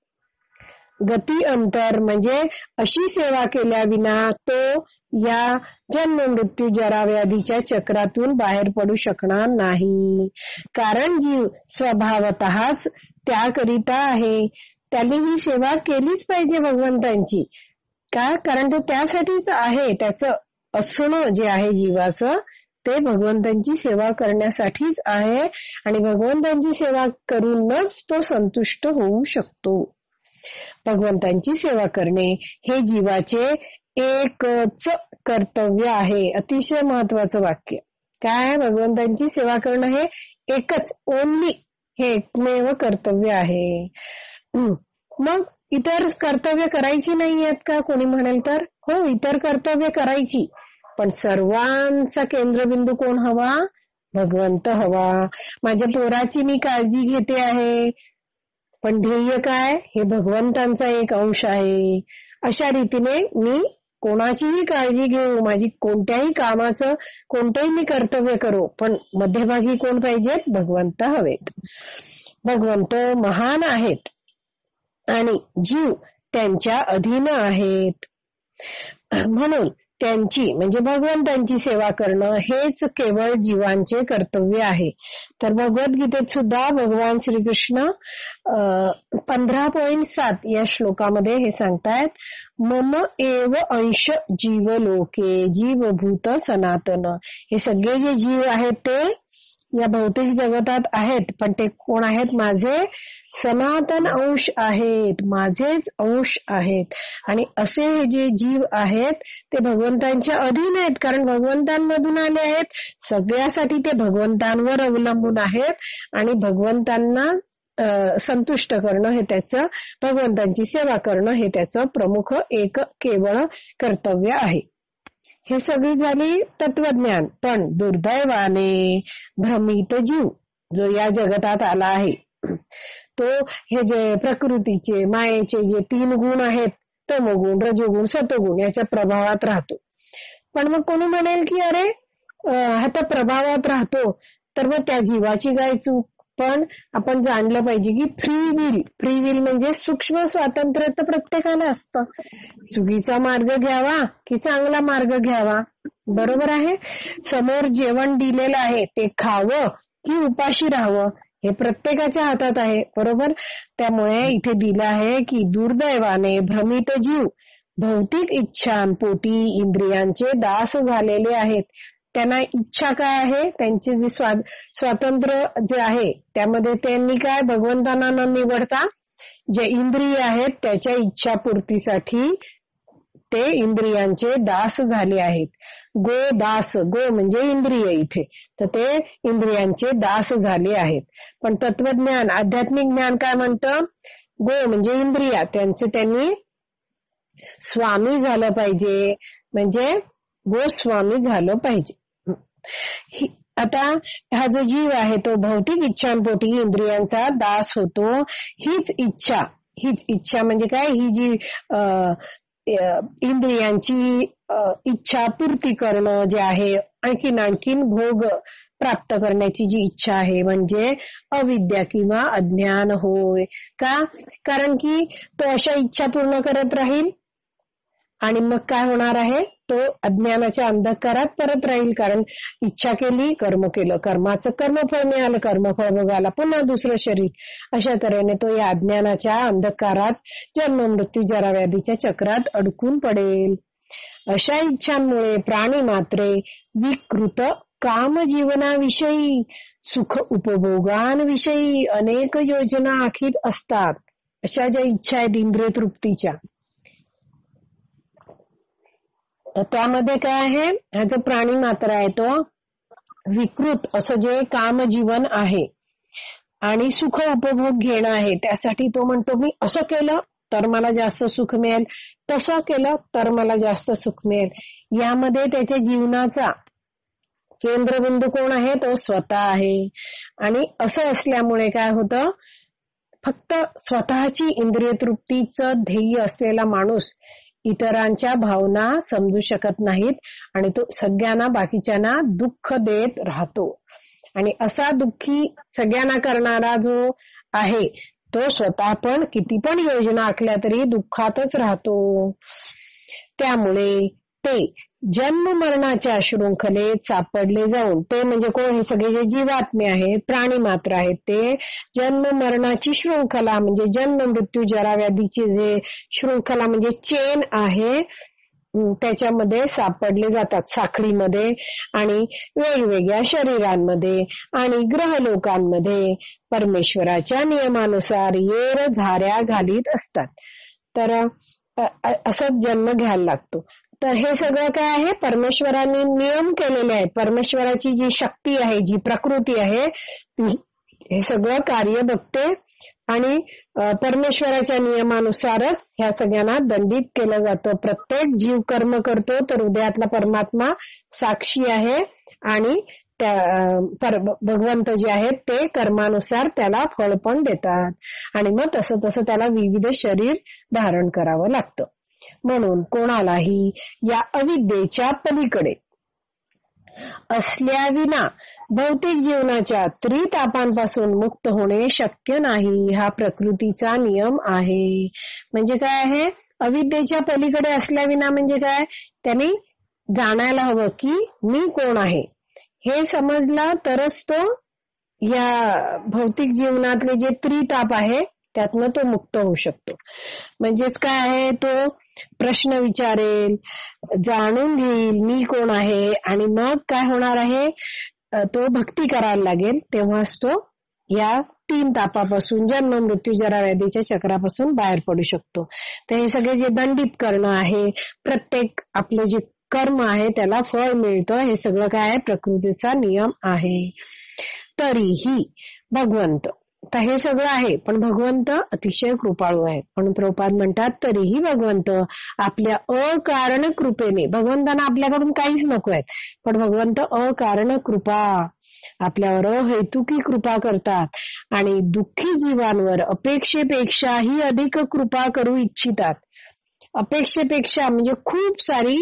गती अंतर म्हणजे अशी सेवा केल्याविना तो या जन्म मृत्यू जरा व्याधीच्या चक्रातून बाहेर पडू शकणार नाही. कारण जीव स्वभावतःच त्याकरिता आहे. त्याने ही सेवा केलीच पाहिजे भगवंतांची. का? कारण तो त्यासाठीच आहे. त्याचं असणं जे आहे जीवाचं ते भगवंतांची सेवा करण्यासाठीच आहे आणि भगवंतांची सेवा करूनच तो संतुष्ट होऊ शकतो. भगवंतांची सेवा करणे हे जीवाचे एकच कर्तव्य आहे. अतिशय महत्वाचं वाक्य काय? भगवंतांची सेवा करणं हे एकच, ओनली, हे एकमेव कर्तव्य आहे. मग इतर कर्तव्य करायची नाही आहेत का? कोणी म्हणेल तर हो, इतर कर्तव्य करायची, पण सर्वांचा केंद्रबिंदू कोण हवा? भगवंत हवा. माझ्या पोराची मी काळजी घेते आहे, पण ध्येय काय? हे भगवंतांचा एक अंश आहे. अशा रीतीने मी कोणाचीही काळजी घेऊ, माझी कोणत्याही कामाचं कोणतंही मी कर्तव्य करू, पण मध्यभागी कोण पाहिजेत? भगवंत हवेत. भगवंत महान आहेत आणि जीव त्यांच्या अधीन आहेत. म्हणून त्यांची म्हणजे भगवंतांची सेवा करणं हेच केवळ जीवांचे कर्तव्य आहे. तर भगवद्गीतेत सुद्धा भगवान श्रीकृष्ण पंधरा पॉइंट सात या श्लोकामध्ये हे सांगतायत, मम एव अंश जीवलोके जीवभूत सनातन. हे सगळे जे जीव आहेत ते या भौतिक जगतात आहेत, पण ते कोण आहेत? माझे सनातन अंश आहेत, माझेच अंश आहेत. आणि असे हे जे जीव आहेत ते भगवंतांच्या अधीन आहेत, कारण भगवंतांमधून आले आहेत. सगळ्यासाठी ते भगवंतांवर अवलंबून आहेत आणि भगवंतांना संतुष्ट करणं हे त्याचं, भगवंतांची सेवा करणं हे त्याचं प्रमुख एक केवळ कर्तव्य आहे. हे सगळी झाली तत्वज्ञान. पण दुर्दैवाने भ्रमित जीव जो या जगतात आला आहे तो हे जे प्रकृतीचे मायेचे जे तीन गुण आहेत, तमोगुण, रजोगुण, सतोगुण, याच्या प्रभावात राहतो. पण मग कोणी म्हणेल की अरे हा तर प्रभावात राहतो, तर मग त्या जीवाची काय चूक? पण आपण जाणलं पाहिजे की फ्री विल, फ्री विल म्हणजे सूक्ष्म स्वातंत्र्य तर प्रत्येकाला असतं. चुकीचा मार्ग घ्यावा की चांगला मार्ग घ्यावा, बरोबर आहे. समोर जेवण दिलेलं आहे ते खावं की उपाशी राहावं हे प्रत्येकाच्या हातात आहे, बरोबर. त्यामुळे इथे दिलं आहे की दुर्दैवाने भ्रमित जीव भौतिक इच्छांपोटी इंद्रियांचे दास झालेले आहेत. त्यांना इच्छा काय आहे? त्यांचे जे स्वा स्वातंत्र्य जे आहे त्यामध्ये त्यांनी काय भगवंतांना न निवडता जे इंद्रिय आहेत त्याच्या इच्छापूर्तीसाठी ते इंद्रियांचे दास झाले आहेत. गो दास, गो म्हणजे इंद्रिय इथे, तर ते इंद्रियांचे दास झाले आहेत. पण तत्वज्ञान, आध्यात्मिक ज्ञान काय म्हणतं? गो म्हणजे इंद्रिया, त्यांचे त्यांनी स्वामी झालं पाहिजे, म्हणजे गोस्वामी झालं पाहिजे. आता हा जो जीव आहे तो भौतिक इच्छांपोटी इंद्रियांचा दास होतो. हीच इच्छा, हीच इच्छा म्हणजे काय? ही जी इंद्रियांची इच्छा पूर्ती करणं जे आहे, आणखीन आणखीन भोग प्राप्त करण्याची जी इच्छा आहे म्हणजे अविद्या किंवा अज्ञान होय. का? कारण की तो अशा इच्छा पूर्ण करत राहील आणि मग काय होणार आहे? तो अज्ञानाच्या अंधकारात परत राहील. कारण इच्छा केली, कर्म केलं, कर्माचं कर्मफळ मिळालं, कर्मफळ भोगाला पुन्हा दुसरं शरीर. अशा तऱ्हेने तो या अज्ञानाच्या अंधकारात जन्म मृत्यू जरा व्याधीच्या चक्रात अडकून पडेल. अशा इच्छांमुळे प्राणी मात्रे विकृत कामजीवनाविषयी, सुख उपभोगांविषयी अनेक योजना आखीत असतात. अशा ज्या इच्छा आहेत इंद्रिय तृप्तीच्या, तर त्यामध्ये काय आहे, हा जो प्राणी मात्र आहे तो विकृत असं जे कामजीवन आहे आणि सुख उपभोग घेणं आहे, त्यासाठी तो म्हणतो मी असं केलं तर मला जास्त सुख मिळेल, तसं केलं तर मला जास्त सुख मिळेल. यामध्ये त्याच्या जीवनाचा केंद्रबिंदू कोण आहे, तो स्वतः आहे. आणि असं असल्यामुळे काय होतं, फक्त स्वतःची इंद्रिय तृप्तीचं ध्येय असलेला माणूस इतरांच्या भावना समजू शकत नाहीत आणि तो सगळ्यांना बाकीच्यांना दुःख देत राहतो. आणि असा दुःखी सगळ्यांना करणारा जो आहे तो स्वतः पण किती पण योजना आखल्या तरी दुःखातच राहतो. त्यामुळे ते जन्म मरणाच्या शृंखलेत सापडले जाऊन, ते म्हणजे कोण, हे सगळे जे जीवात्मे आहेत, प्राणी मात्र आहेत, ते जन्म मरणाची शृंखला म्हणजे जन्म मृत्यू जरा व्याधीची जे शृंखला म्हणजे चेन आहे त्याच्यामध्ये सापडले जातात, साखळीमध्ये. आणि वेगवेगळ्या शरीरांमध्ये आणि ग्रहलोकांमध्ये परमेश्वराच्या नियमानुसार येर झाऱ्या घालीत असतात. तर असंच जन्म घ्यायला लागतो. तर हे सगळं काय आहे, परमेश्वराने नियम केलेले आहेत. परमेश्वराची जी शक्ती आहे, जी प्रकृती आहे, हे सगळं कार्य बघते आणि परमेश्वराच्या नियमानुसारच ह्या सगळ्यांना दंडित केलं जातं. प्रत्येक जीव कर्म करतो तर हृदयातला परमात्मा साक्षी आहे आणि त्या भगवंत जे आहेत ते कर्मानुसार त्याला फळ पण देतात आणि मग तसं तसं त्याला विविध शरीर धारण करावं लागतं. म्हणून कोणालाही या अविद्येच्या पलीकडे असल्याविना भौतिक जीवनाच्या त्रितापांपासून मुक्त होणे शक्य नाही, हा प्रकृतीचा नियम आहे. म्हणजे काय आहे, अविद्येच्या पलीकडे असल्याविना म्हणजे काय, त्यांनी जाणायला हवं की मी कोण आहे. हे समजला तरच तो या भौतिक जीवनातले जे त्रिताप आहे त्यातनं तो मुक्त होऊ शकतो. म्हणजेच काय आहे, तो प्रश्न विचारेल, जाणून घेईल मी कोण आहे आणि मग काय होणार आहे, तो भक्ती करायला लागेल. तेव्हाच तो या तीन तापापासून, जन्म मृत्यू जरा व्याधीच्या चक्रापासून बाहेर पडू शकतो. तर हे सगळे जे दंडित करणं आहे, प्रत्येक आपलं जे कर्म आहे त्याला फळ मिळतं, हे सगळं काय आहे, प्रकृतीचा नियम आहे. तरीही भगवंत, तर हे सगळं आहे पण भगवंत अतिशय कृपाळू आहेत. म्हणून प्रभुपाद म्हणतात तरीही भगवंत आपल्या अकारण कृपेने, भगवंतांना आपल्याकडून काहीच नको आहे पण भगवंत अकारण कृपा, आपल्यावर अहेतुकी कृपा करतात आणि दुःखी जीवांवर अपेक्षेपेक्षाही अधिक कृपा करू इच्छितात. अपेक्षेपेक्षा म्हणजे खूप सारी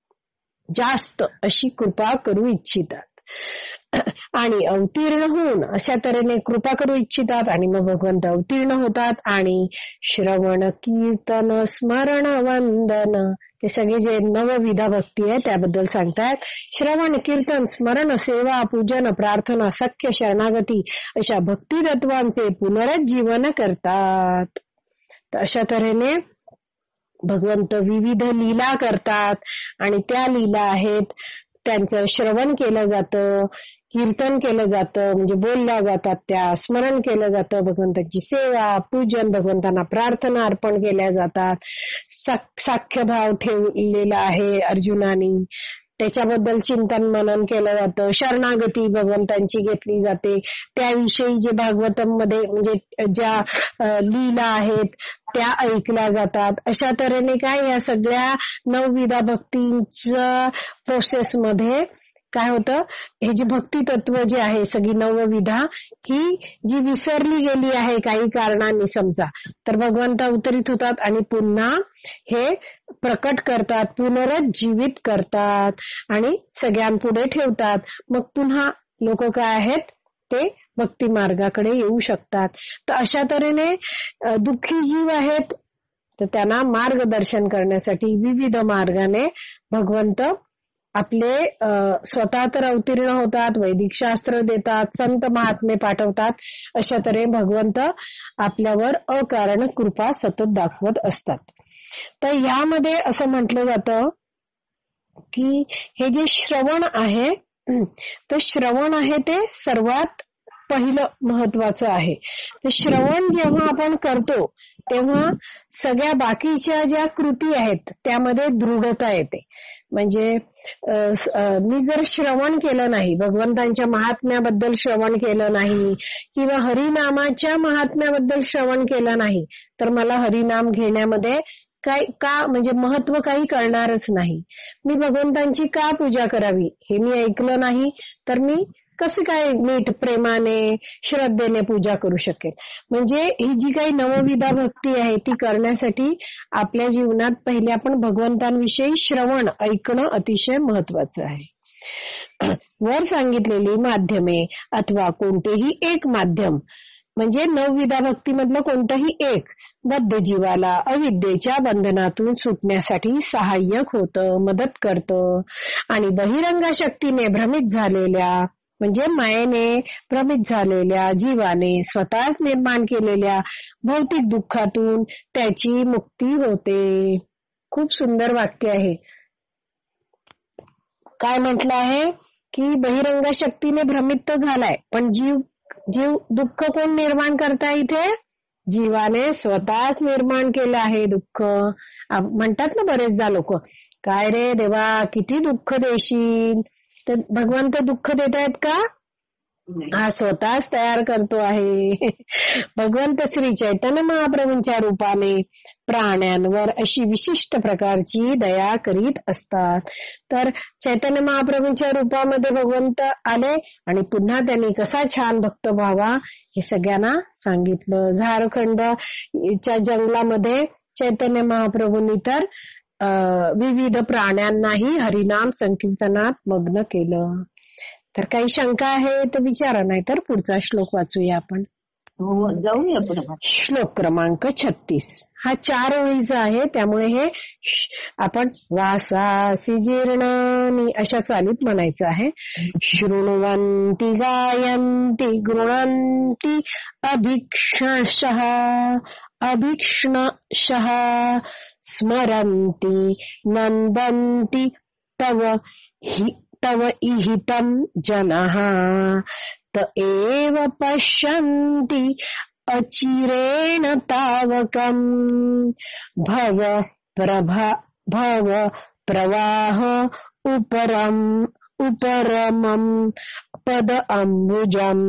जास्त अशी कृपा करू इच्छितात आणि अवतीर्ण होऊन अशा तऱ्हेने कृपा करू इच्छितात आणि मग भगवंत अवतीर्ण होतात आणि श्रवण कीर्तन स्मरण वंदन, ते सगळे जे नवविधा भक्ती आहे त्याबद्दल सांगतात. श्रवण कीर्तन स्मरण सेवा पूजन प्रार्थना सख्य शरणागती अशा भक्ती तत्वांचे पुनरुज्जीवन करतात. तर अशा तऱ्हेने भगवंत विविध लीला करतात आणि त्या लीला आहेत, त्यांचं श्रवण केलं जातं, कीर्तन केलं जातं म्हणजे बोलल्या जातात, त्या स्मरण केलं जातं, भगवंताची सेवा पूजन, भगवंतांना प्रार्थना अर्पण केल्या जातात. साख्य भाव ठेवलेला आहे अर्जुनानी, त्याच्याबद्दल चिंतन मनन केलं जातं. शरणागती भगवंतांची घेतली जाते, त्याविषयी जे भागवतम मध्ये म्हणजे ज्या लीला आहेत त्या ऐकल्या जातात. अशा तऱ्हेने काय या सगळ्या नवविधा भक्तींच्या प्रोसेसमध्ये काय होतं, हे जे भक्ती तत्व जे आहे सगळी नवविधा ही जी विसरली गेली आहे काही कारणांनी समजा, तर भगवंत अवतरित होतात आणि पुन्हा हे प्रकट करतात, पुनरुज्जीवित करतात आणि सगळ्यांपुढे ठेवतात. मग पुन्हा लोक काय आहेत ते भक्ती मार्गाकडे येऊ शकतात. तर अशा तऱ्हेने दुःखी जीव आहेत तर त्यांना मार्गदर्शन करण्यासाठी विविध मार्गाने भगवंत आपले स्वतः तर अवतीर्ण होतात, वैदिक शास्त्र देतात, संत महात्मे पाठवतात. अशा तऱ्हे भगवंत आपल्यावर अकारण कृपा सतत दाखवत असतात. तर यामध्ये असं म्हटलं जातं की हे जे श्रवण आहे तर श्रवण आहे ते सर्वात पहिलं महत्वाचं आहे. तर श्रवण जेव्हा आपण करतो तेव्हा सगळ्या बाकीच्या ज्या कृती आहेत त्यामध्ये दृढता येते. म्हणजे मी जर श्रवण केलं नाही, भगवंतांच्या महात्म्याबद्दल श्रवण केलं नाही किंवा हरिनामाच्या महात्म्याबद्दल श्रवण केलं नाही तर मला हरिनाम घेण्यामध्ये काय का म्हणजे महत्व काही कळणारच नाही. मी भगवंतांची का पूजा करावी हे मी ऐकलं नाही तर मी कसं काय नीट प्रेमाने श्रद्धेने पूजा करू शकेल. म्हणजे ही जी काही नवविधा भक्ती आहे ती करण्यासाठी आपल्या जीवनात पहिले आपण भगवंतांविषयी श्रवण ऐकणं अतिशय महत्वाचं आहे. वर सांगितलेली माध्यमे अथवा कोणतेही एक माध्यम म्हणजे नवविधा भक्तीमधलं कोणतंही एक बद्ध जीवाला अविद्येच्या बंधनातून सुटण्यासाठी सहाय्यक होतं, मदत करतं आणि बहिरंग शक्तीने भ्रमित झालेल्या म्हणजे मायेने भ्रमित झालेल्या जीवाने स्वतःच निर्माण केलेल्या भौतिक दुःखातून त्याची मुक्ती होते. खूप सुंदर वाक्य आहे. काय म्हटलं आहे की बहिरंग शक्तीने भ्रमित तो झालाय पण जीव जीव दुःख कोण निर्माण करता इथे? जीवाने स्वतःच निर्माण केलं आहे दुःख. म्हणतात ना बरेचदा लोक, काय रे देवा किती दुःख देशील. तर भगवंत दुःख देत आहेत का? हा स्वतःच तयार करतो आहे. भगवंत श्री चैतन्य महाप्रभूंच्या रूपाने प्राण्यांवर अशी विशिष्ट प्रकारची दया करीत असतात. तर चैतन्य महाप्रभूंच्या रूपामध्ये भगवंत आले आणि पुन्हा त्यांनी कसा छान भक्त व्हावा हे सगळ्यांना सांगितलं. झारखंडच्या जंगलामध्ये चैतन्य महाप्रभूंनी तर विविध प्राण्यांनाही हरिनाम संकीर्तनात मग्न केलं. तर काही शंका आहे तर विचारा, नाही तर पुढचा श्लोक वाचूया आपण. हो जाऊया पुढे. श्लोक क्रमांक छत्तीस हा चार ओळीचा आहे त्यामुळे हे आपण वासासी जीर्णानी अशा चालीत म्हणायचं आहे. शृण्वन्ति गायन्ति गृह्णन्ति अभीक्ष्णशः अभीक्ष्णशः स्मरन्ति नन्दन्ति तव हि तव इहितं जनः त एव पश्यन्ति अचिरेण तावकम् भव प्रभा भव प्रवाह उपरम उपरमं पद अम्बुजम्.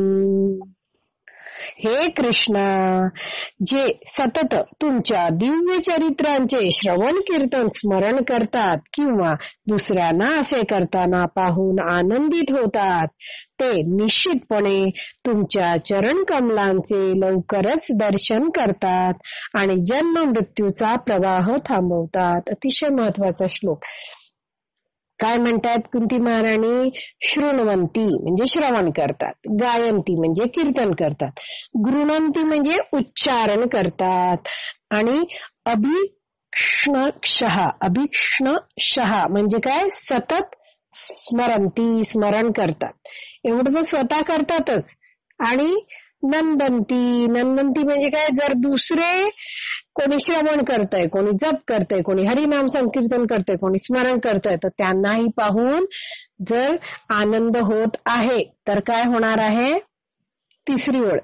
हे कृष्णा, जे सतत तुमच्या दिव्य चरित्रांचे श्रवण कीर्तन स्मरण करतात किंवा दुसऱ्यांना असे करताना पाहून आनंदित होतात ते निश्चितपणे तुमच्या चरण कमलांचे लवकरच दर्शन करतात आणि जन्म मृत्यूचा प्रवाह थांबवतात. अतिशय महत्वाचा श्लोक. काय म्हणतात कुंती महाराणी? शृण्वंती म्हणजे श्रवण करतात, गायंती म्हणजे कीर्तन करतात, गृह्णंती म्हणजे उच्चारण करतात आणि अभीक्ष्णशः अभीक्ष्णशः म्हणजे काय? सतत स्मरंती स्मरण करतात. एवढं तर स्वतः करतातच. आणि नंदंती नंदंती म्हणजे काय? जर दुसरे कोणी श्रवण करतंय, कोणी जप करतंय, कोणी हरिनाम संकीर्तन करतंय, कोणी स्मरण करतंय तर त्यांनाही पाहून जर आनंद होत आहे तर काय होणार आहे? तिसरी ओळ,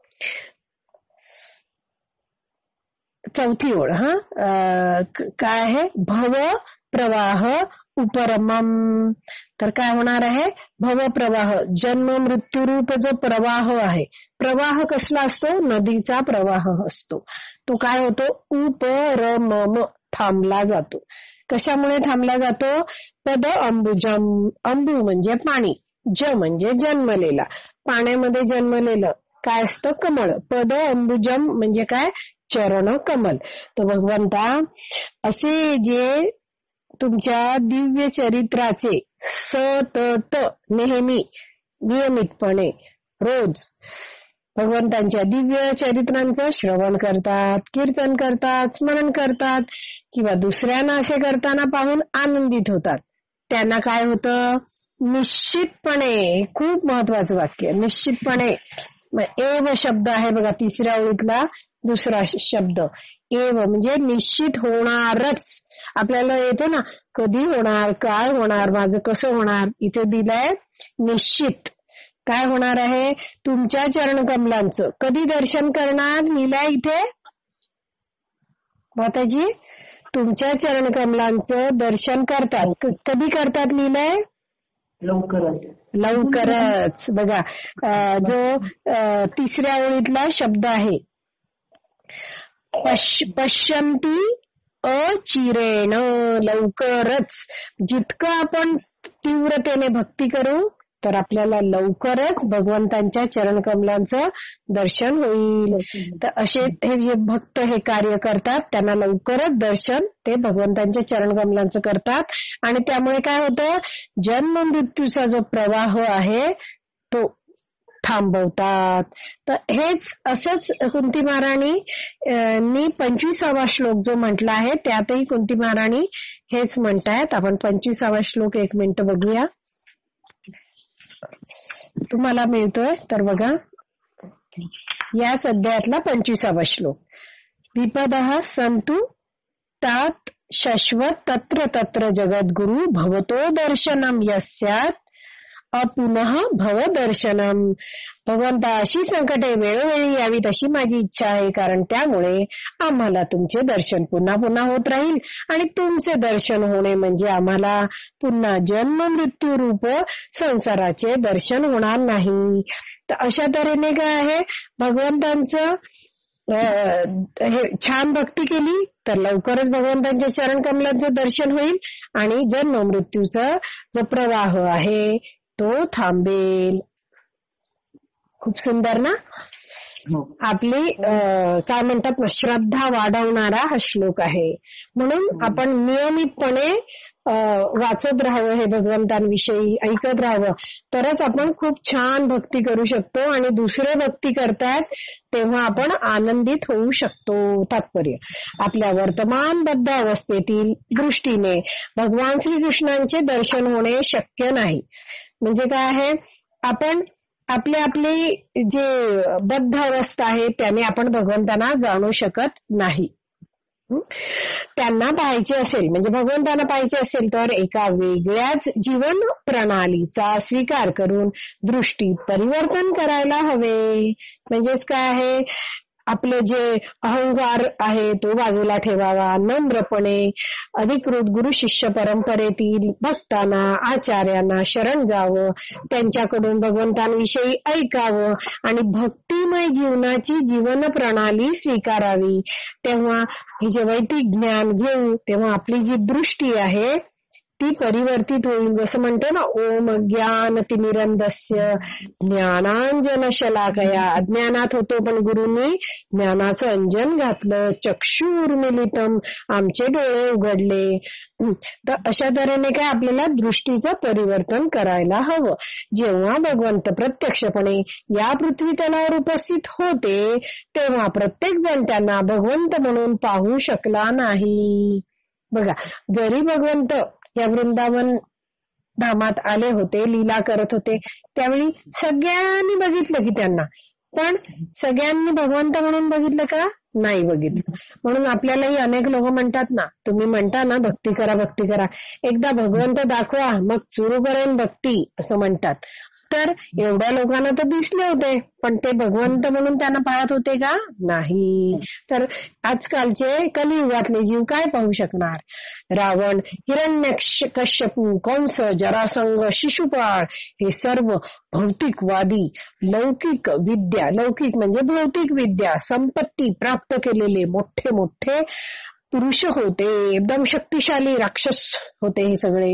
चौथी ओळ हा काय आहे? भव प्रवाह उपरमम. तर काय होणार आहे? भव प्रवाह, जन्म मृत्यू रूप जो प्रवाह आहे. प्रवाह कसला असतो? नदीचा प्रवाह असतो. तो काय होतो? उपरमम, थांबला जातो. कशामुळे थांबला जातो? पद अंबुजम, अंबू म्हणजे पाणी, ज म्हणजे जन्मलेला, पाण्यामध्ये जन्मलेलं काय असतं? कमळ. पद अंबुजम म्हणजे काय? चरण कमल. तर भगवंता असे जे तुमच्या दिव्य चरित्राचे सतत नेहमी नियमितपणे रोज भगवंतांच्या दिव्य चरित्रांचं श्रवण करतात, कीर्तन करतात, स्मरण करतात किंवा दुसऱ्यांना असे करताना पाहून आनंदित होतात, त्यांना काय होतं? निश्चितपणे, खूप महत्वाचं वाक्य, निश्चितपणे. एव शब्द आहे बघा तिसऱ्या ओळीतला दुसरा शब्द. एव म्हणजे निश्चित होणारच. आपल्याला येते ना, कधी होणार, काय होणार, माझं कसं होणार, इथे दिलंय निश्चित. काय होणार आहे, तुमच्या चरणकमलांचं कधी दर्शन करणार लीला इथे माताजी? तुमच्या चरणकमलांचं दर्शन करतात. कधी करतात लीला? लवकरच लवकरच. बघा जो तिसऱ्या ओळीतला शब्द आहे पश्यन्ति अचिरेण, लवकरच. जितकं आपण तीव्रतेने भक्ती करू तर आपल्याला लवकरच भगवंतांच्या चरणकमलांचं दर्शन होईल. तर असे हे जे भक्त हे कार्य करतात त्यांना लवकरच दर्शन ते भगवंतांच्या चरणकमलांचं करतात आणि त्यामुळे काय होतं, जन्म मृत्यूचा जो प्रवाह आहे तो थांबवतात. तर हेच असंच कुंती महाराणी नी पंचवीसावा श्लोक जो म्हटला आहे त्यातही कुंती महाराणी हेच म्हणतायत. आपण पंचवीसावा श्लोक एक मिनिट बघूया. तुम्हाला मिळतोय तर बघा, याच अध्यायातला पंचवीसावा श्लोक. विपदः संतु तात शश्वत तत्र तत्र जगद्गुरु भवतो दर्शनम यस्यात अपुनः भव दर्शनम. भगवंता अशी संकटे वेळोवेळी यावीत अशी माझी इच्छा आहे, कारण त्यामुळे आम्हाला तुमचे दर्शन पुन्हा पुन्हा होत राहील आणि तुमचे दर्शन होणे म्हणजे आम्हाला पुन्हा जन्म मृत्यू रूप संसाराचे दर्शन होणार नाही. तर अशा तऱ्हेने काय आहे, भगवंतांचं हे छान भक्ती केली तर लवकरच भगवंतांच्या चरण कमलांचं दर्शन होईल आणि जन्म मृत्यूचा जो प्रवाह आहे तो थांबेल. खूप सुंदर ना. आपली काय म्हणतात ना, श्रद्धा वाढवणारा हा श्लोक आहे. म्हणून आपण नियमितपणे वाचत राहावं, हे भगवंतांविषयी ऐकत राहावं, तरच आपण खूप छान भक्ती करू शकतो आणि दुसरे भक्ती करतात तेव्हा आपण आनंदित होऊ शकतो. तात्पर्य, आपल्या वर्तमान बद्ध अवस्थेतील दृष्टीने भगवान श्रीकृष्णांचे दर्शन होणे शक्य नाही. म्हणजे काय आहे, आपण आपले आपली जे बद्ध अवस्था आहे त्याने आपण भगवंतांना जाणू शकत नाही. त्यांना पाहायचे असेल म्हणजे भगवंतांना पाहायचे असेल तर एका वेगळ्याच जीवन प्रणालीचा स्वीकार करून दृष्टीत परिवर्तन करायला हवे. म्हणजेच काय आहे, आपलं जे अहंकार आहे तो बाजूला ठेवावा, नम्रपणे अधिकृत गुरु शिष्य परंपरेतील भक्तांना आचार्यांना शरण जावं, त्यांच्याकडून भगवंतांविषयी ऐकावं आणि भक्तिमय जीवनाची जीवन प्रणाली स्वीकारावी. तेव्हा हे जे वैदिक ज्ञान घेऊ तेव्हा आपली जी दृष्टी आहे ती परिवर्तित होईल. जसं म्हणतो ना, ओम ज्ञान तिमिरंधस्य ज्ञानांजन शलाकया. अज्ञानात होतो पण गुरुंनी ज्ञानाचं अंजन घातलं. चक्षुर्मिलितम, आमचे डोळे उघडले. तर अशा तऱ्हेने काय आपल्याला दृष्टीचं परिवर्तन करायला हवं. जेव्हा भगवंत प्रत्यक्षपणे या पृथ्वी तलावर उपस्थित होते तेव्हा प्रत्येक जण त्यांना भगवंत म्हणून पाहू शकला नाही. बघा, जरी भगवंत या वृंदावन धामात आले होते, लीला करत होते, त्यावेळी सगळ्यांनी बघितलं की त्यांना, पण सगळ्यांनी भगवंत म्हणून बघितलं का? नाही बघितलं. म्हणून आपल्यालाही अनेक लोक म्हणतात ना, तुम्ही म्हणता ना भक्ती करा भक्ती करा, एकदा भगवंत दाखवा मग सुरू करेन भक्ती असं म्हणतात. तर एवढ्या लोकांना तर दिसले होते पण ते भगवंत म्हणून त्यांना पाहत होते का? नाही. तर आजकालचे कलियुगातले जीव काय पाहू शकणार? रावण, हिरण्यकश्यपू, कंस, जरासंग, शिशुपाळ हे सर्व भौतिकवादी लौकिक विद्या, लौकिक म्हणजे भौतिक विद्या, संपत्ती प्राप्त केलेले मोठे मोठे पुरुष होते, एकदम शक्तिशाली राक्षस होते हे सगळे.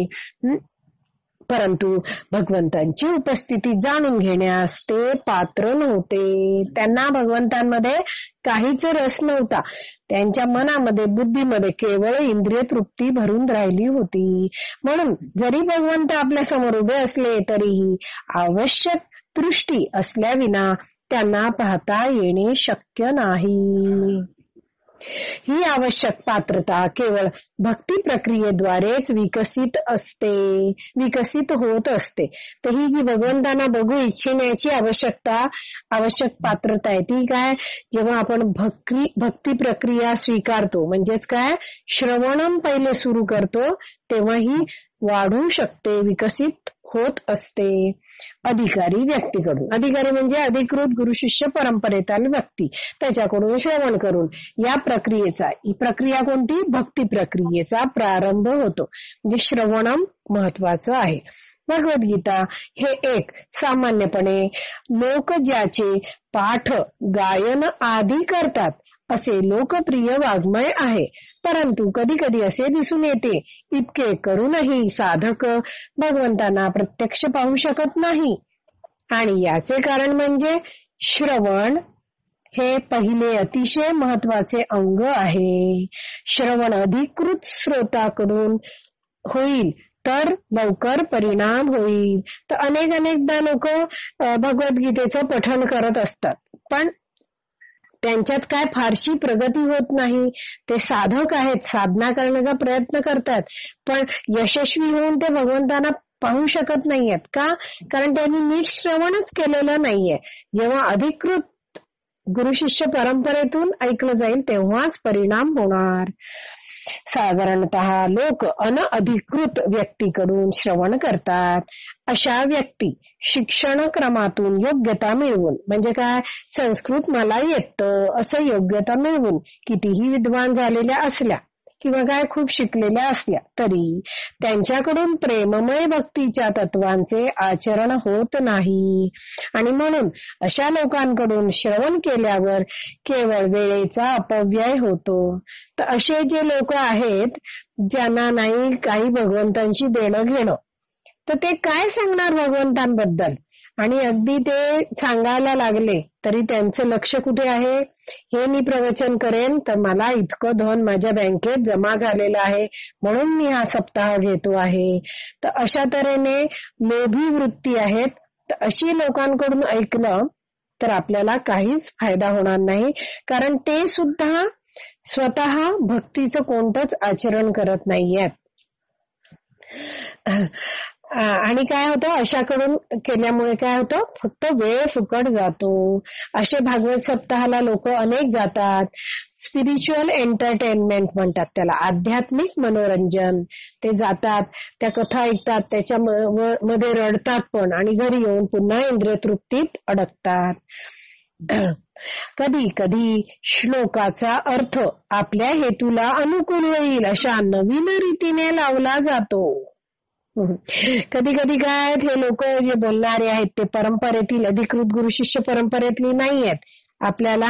परंतु भगवंतांची उपस्थिती जाणून घेण्यास ते पात्र नव्हते. त्यांना भगवंतांमध्ये काहीच रस नव्हता. त्यांच्या मनामध्ये बुद्धीमध्ये केवळ इंद्रिय तृप्ती भरून राहिली होती. म्हणून जरी भगवंत आपल्या समोर उभे असले तरीही आवश्यक दृष्टी असल्याविना त्यांना पाहता येणे शक्य नाही. ही आवश्यक पात्रता केवळ भक्ती प्रक्रियेद्वारेच विकसित असते, विकसित होत असते. तर ही जी भगवंतांना बघू इच्छिण्याची आवश्यकता, आवश्यक पात्रता आहे ती काय? जेव्हा आपण भक्ती भक्ती प्रक्रिया स्वीकारतो, म्हणजेच काय, श्रवणम पहिले सुरू करतो, तेव्हा ही वाढू शकते, विकसित होत असते अधिकारी व्यक्तीकडून. अधिकारी म्हणजे अधिकृत गुरु शिष्य परंपरेतील व्यक्ती, त्याच्याकडून श्रवण करून या प्रक्रियेचा, ही प्रक्रिया कोणती? भक्ती प्रक्रियेचा प्रारंभ होतो. म्हणजे श्रवणम महत्वाचं आहे. भगवद्गीता हे एक सामान्यपणे लोक ज्याचे पाठ गायन आदी करतात असे लोकप्रिय वाङ्मय आहे. परंतु कधी कधी असे दिसून येते इतके करूनही साधक भगवंतांना प्रत्यक्ष पाहू शकत नाही. आणि याचे कारण म्हणजे श्रवण हे पहिले अतिशय महत्वाचे अंग आहे. श्रवण अधिकृत श्रोताकडून होईल तर लवकर परिणाम होईल. तर अनेक अनेकदा लोक भगवद्गीतेचं पठण करत असतात, पण त्यांच्यात काय फारशी प्रगती होत नाही. ते साधक आहेत, साधना करण्याचा प्रयत्न करतात, पण यशस्वी होऊन ते भगवंतांना पाहू शकत नाहीयेत. का? कारण त्यांनी नीट श्रवणच केलेलं नाहीये. जेव्हा अधिकृत गुरु शिष्य परंपरेतून ऐकलं जाईल तेव्हाच परिणाम होणार. साधारणतः लोक अनअधिकृत व्यक्तीकडून श्रवण करतात. अशा व्यक्ती शिक्षण क्रमातून योग्यता मिळवून, म्हणजे काय, संस्कृत मला येतं असं योग्यता मिळवून कितीही विद्वान झालेल्या असल्या किंवा काय खूप शिकलेल्या असल्या तरी त्यांच्याकडून प्रेममय भक्तीच्या तत्वांचे आचरण होत नाही. आणि म्हणून अशा लोकांकडून श्रवण केल्यावर केवळ वेळेचा अपव्यय होतो. तर असे जे लोक आहेत ज्यांना नाही काही भगवंतांशी देणं घेणं, तर ते काय सांगणार भगवंतांबद्दल? आणि अगदी ते सांगायला लागले तरी त्यांचं लक्ष कुठे आहे? हे मी प्रवचन करेन तर मला इतकं धन माझ्या बँकेत जमा झालेलं आहे म्हणून मी हा सप्ताह घेतो आहे. तर अशा तऱ्हेने लोभी वृत्ती आहेत. तर अशी लोकांकडून ऐकलं तर आपल्याला काहीच फायदा होणार नाही, कारण ते सुद्धा स्वतः भक्तीचं कोणतंच आचरण करत नाहीयेत. आणि काय होतं, अशाकडून केल्यामुळे काय होतं, फक्त वेळ फुकट जातो. असे भागवत सप्ताहाला लोक अनेक जातात. स्पिरिच्युअल एंटरटेनमेंट म्हणतात त्याला, आध्यात्मिक मनोरंजन. ते जातात, त्या कथा ऐकतात, त्याच्या मध्ये रडतात पण, आणि घरी येऊन पुन्हा इंद्रिय तृप्तीत अडकतात. कधी कधी श्लोकाचा अर्थ आपल्या हेतूला अनुकूल होईल अशा नवीन रीतीने लावला जातो. कधी कधी काय, हे लोक जे बोलणारे आहेत ते परंपरेतील अधिकृत गुरु शिष्य परंपरेतली नाही आहेत. आपल्याला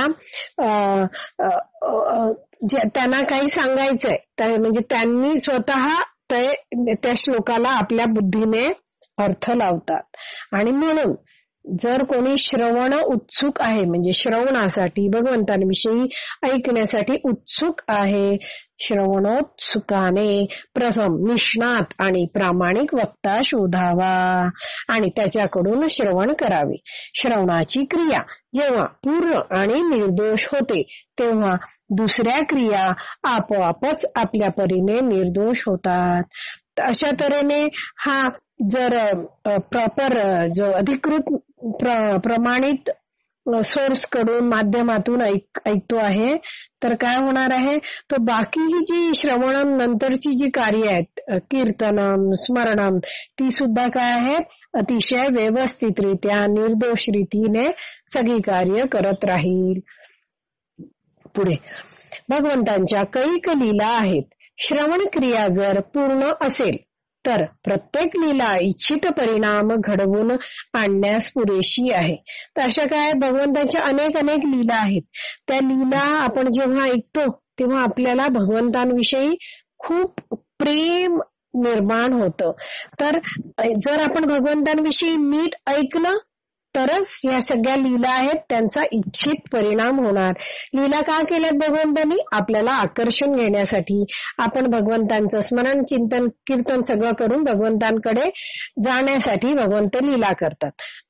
त्यांना काही सांगायचंय तर म्हणजे त्यांनी स्वतः त्या श्लोकाला आपल्या बुद्धीने अर्थ लावतात. आणि म्हणून जर कोणी श्रवण उत्सुक आहे, म्हणजे श्रवणासाठी भगवंतांविषयी ऐकण्यासाठी उत्सुक आहे, श्रवणोत्सुकाने प्रथम निष्णात आणि प्रामाणिक वक्ता शोधावा आणि त्याच्याकडून श्रवण करावे. श्रवणाची क्रिया जेव्हा पूर्ण आणि निर्दोष होते तेव्हा दुसऱ्या क्रिया आपोआपच आपल्या परीने निर्दोष होतात. अशा तऱ्हेने हा जर प्रॉपर जो अधिकृत प्र, प्रमाणित सोर्स कडून माध्यमातून ऐक, ऐकतो आहे तर काय होणार आहे, तो बाकी ही जी श्रवणम नंतरची जी कार्य आहेत, कीर्तनम स्मरणम, ती सुद्धा काय आहेत, अतिशय व्यवस्थितरित्या निर्दोष रीतीने सगळी कार्य करत राहील. पुढे भगवंतांच्या कैक लीला आहेत. श्रवण क्रिया जर पूर्ण असेल तर प्रत्येक लीला इच्छित परिणाम घडवून आणण्यास पुरेशी आहे. तर अशा काय भगवंतांच्या अनेक अनेक लीला आहेत. त्या लीला आपण जेव्हा ऐकतो तेव्हा आपल्याला भगवंतांविषयी खूप प्रेम निर्माण होतं. तर जर आपण भगवंतांविषयी नीट ऐकलं तरच या सगळ्या लीला आहेत त्यांचा इच्छित परिणाम होणार. लीला का केल्यात भगवंतांनी? आपल्याला आकर्षण घेण्यासाठी. आपण भगवंतांचं स्मरण चिंतन कीर्तन सगळं करून भगवंतांकडे जाण्यासाठी भगवंत लीला करतात.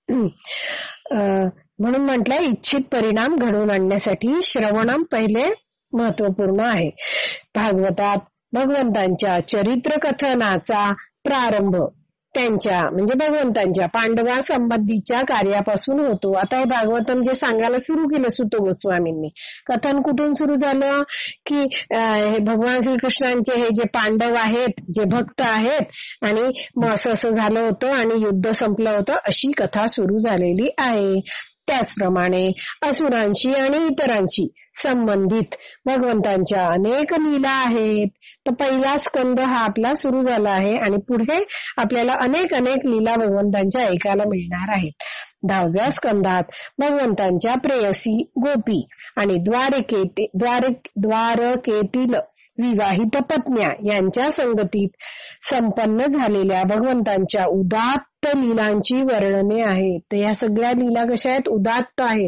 म्हणून म्हटलंय इच्छित परिणाम घडवून आणण्यासाठी श्रवणम पहिले महत्वपूर्ण आहे. भागवतात भगवंतांच्या चरित्र कथनाचा प्रारंभ त्यांच्या म्हणजे भगवंतांच्या पांडवा संबंधीच्या कार्यापासून होतो. आता हे भागवतम जे सांगायला सुरू केलं सुत गोस्वामींनी, कथन कुठून सुरू झालं की हे भगवान श्रीकृष्णांचे हे जे पांडव आहेत, जे भक्त आहेत आणि मग असं असं झालं होतं आणि युद्ध संपलं होतं, अशी कथा सुरू झालेली आहे. त्याचप्रमाणे असुरांशी आणि इतरांशी संबंधित भगवंतांच्या अनेक लीला आहेत. तर पहिला स्कंद हा आपला सुरू झाला आहे आणि पुढे आपल्याला अनेक अनेक लीला भगवंतांच्या ऐकायला मिळणार आहेत. दहाव्या स्कंदात भगवंतांच्या प्रेयसी गोपी आणि द्वारकेते द्वारक द्वारकेतील विवाहित पत्न्या यांच्या संगतीत संपन्न झालेल्या भगवंतांच्या उदात्त लीलांची वर्णने आहेत. तर या सगळ्या लीला कशा आहेत? उदात्त आहेत,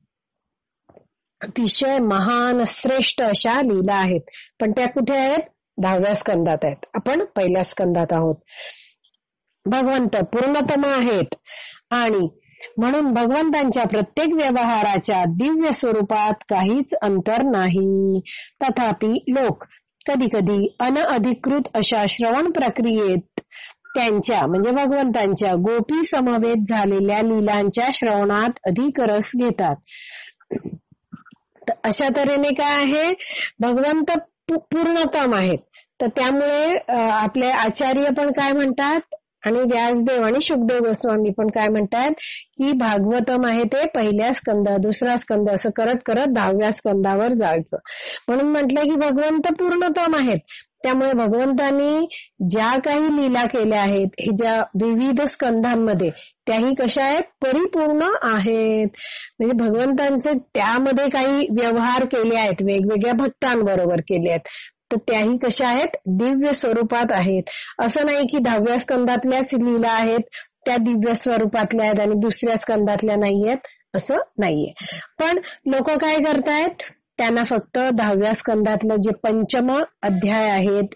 अतिशय महान श्रेष्ठ अशा लीला आहेत. पण त्या कुठे आहेत? दहाव्या स्कंदात आहेत. आपण पहिल्या स्कंदात आहोत. भगवंत पूर्णतम आहेत आणि म्हणून भगवंतांच्या प्रत्येक व्यवहाराच्या दिव्य स्वरूपात काहीच अंतर नाही. तथापि लोक कधी कधी अनअधिकृत अशा श्रवण प्रक्रियेत त्यांच्या म्हणजे भगवंतांच्या गोपी समवेत झालेल्या लीलांच्या श्रवणात अधिक रस घेतात. अशा तऱ्हेने काय आहे, भगवंत पूर्णतम आहेत. तर त्यामुळे आपले आचार्य पण काय म्हणतात आणि व्यासदेव आणि शुकदेव गोस्वामी पण काय म्हणतात की भागवतम आहे ते पहिल्या स्कंद, दुसरा स्कंद असं करत करत दहाव्या स्कंदावर जायचं. म्हणून म्हटलं की भगवंत पूर्णतम आहेत. त्यामुळे भगवंतांनी ज्या काही लीला केल्या आहेत, हे ज्या विविध स्कंधांमध्ये, त्याही कशा आहेत? परिपूर्ण आहेत. म्हणजे भगवंतांचे त्यामध्ये काही व्यवहार केले आहेत, वेगवेगळ्या भक्तांबरोबर केले आहेत, तर त्याही कशा आहेत? दिव्य स्वरूपात आहेत. असं नाही की दहाव्या स्कंदातल्याच लीला आहेत त्या दिव्य स्वरूपातल्या आहेत आणि दुसऱ्या स्कंदातल्या नाहीयेत, असं नाहीये. पण लोक काय करतायत, त्यांना फक्त दहाव्या स्कंदातलं जे पंचम अध्याय आहेत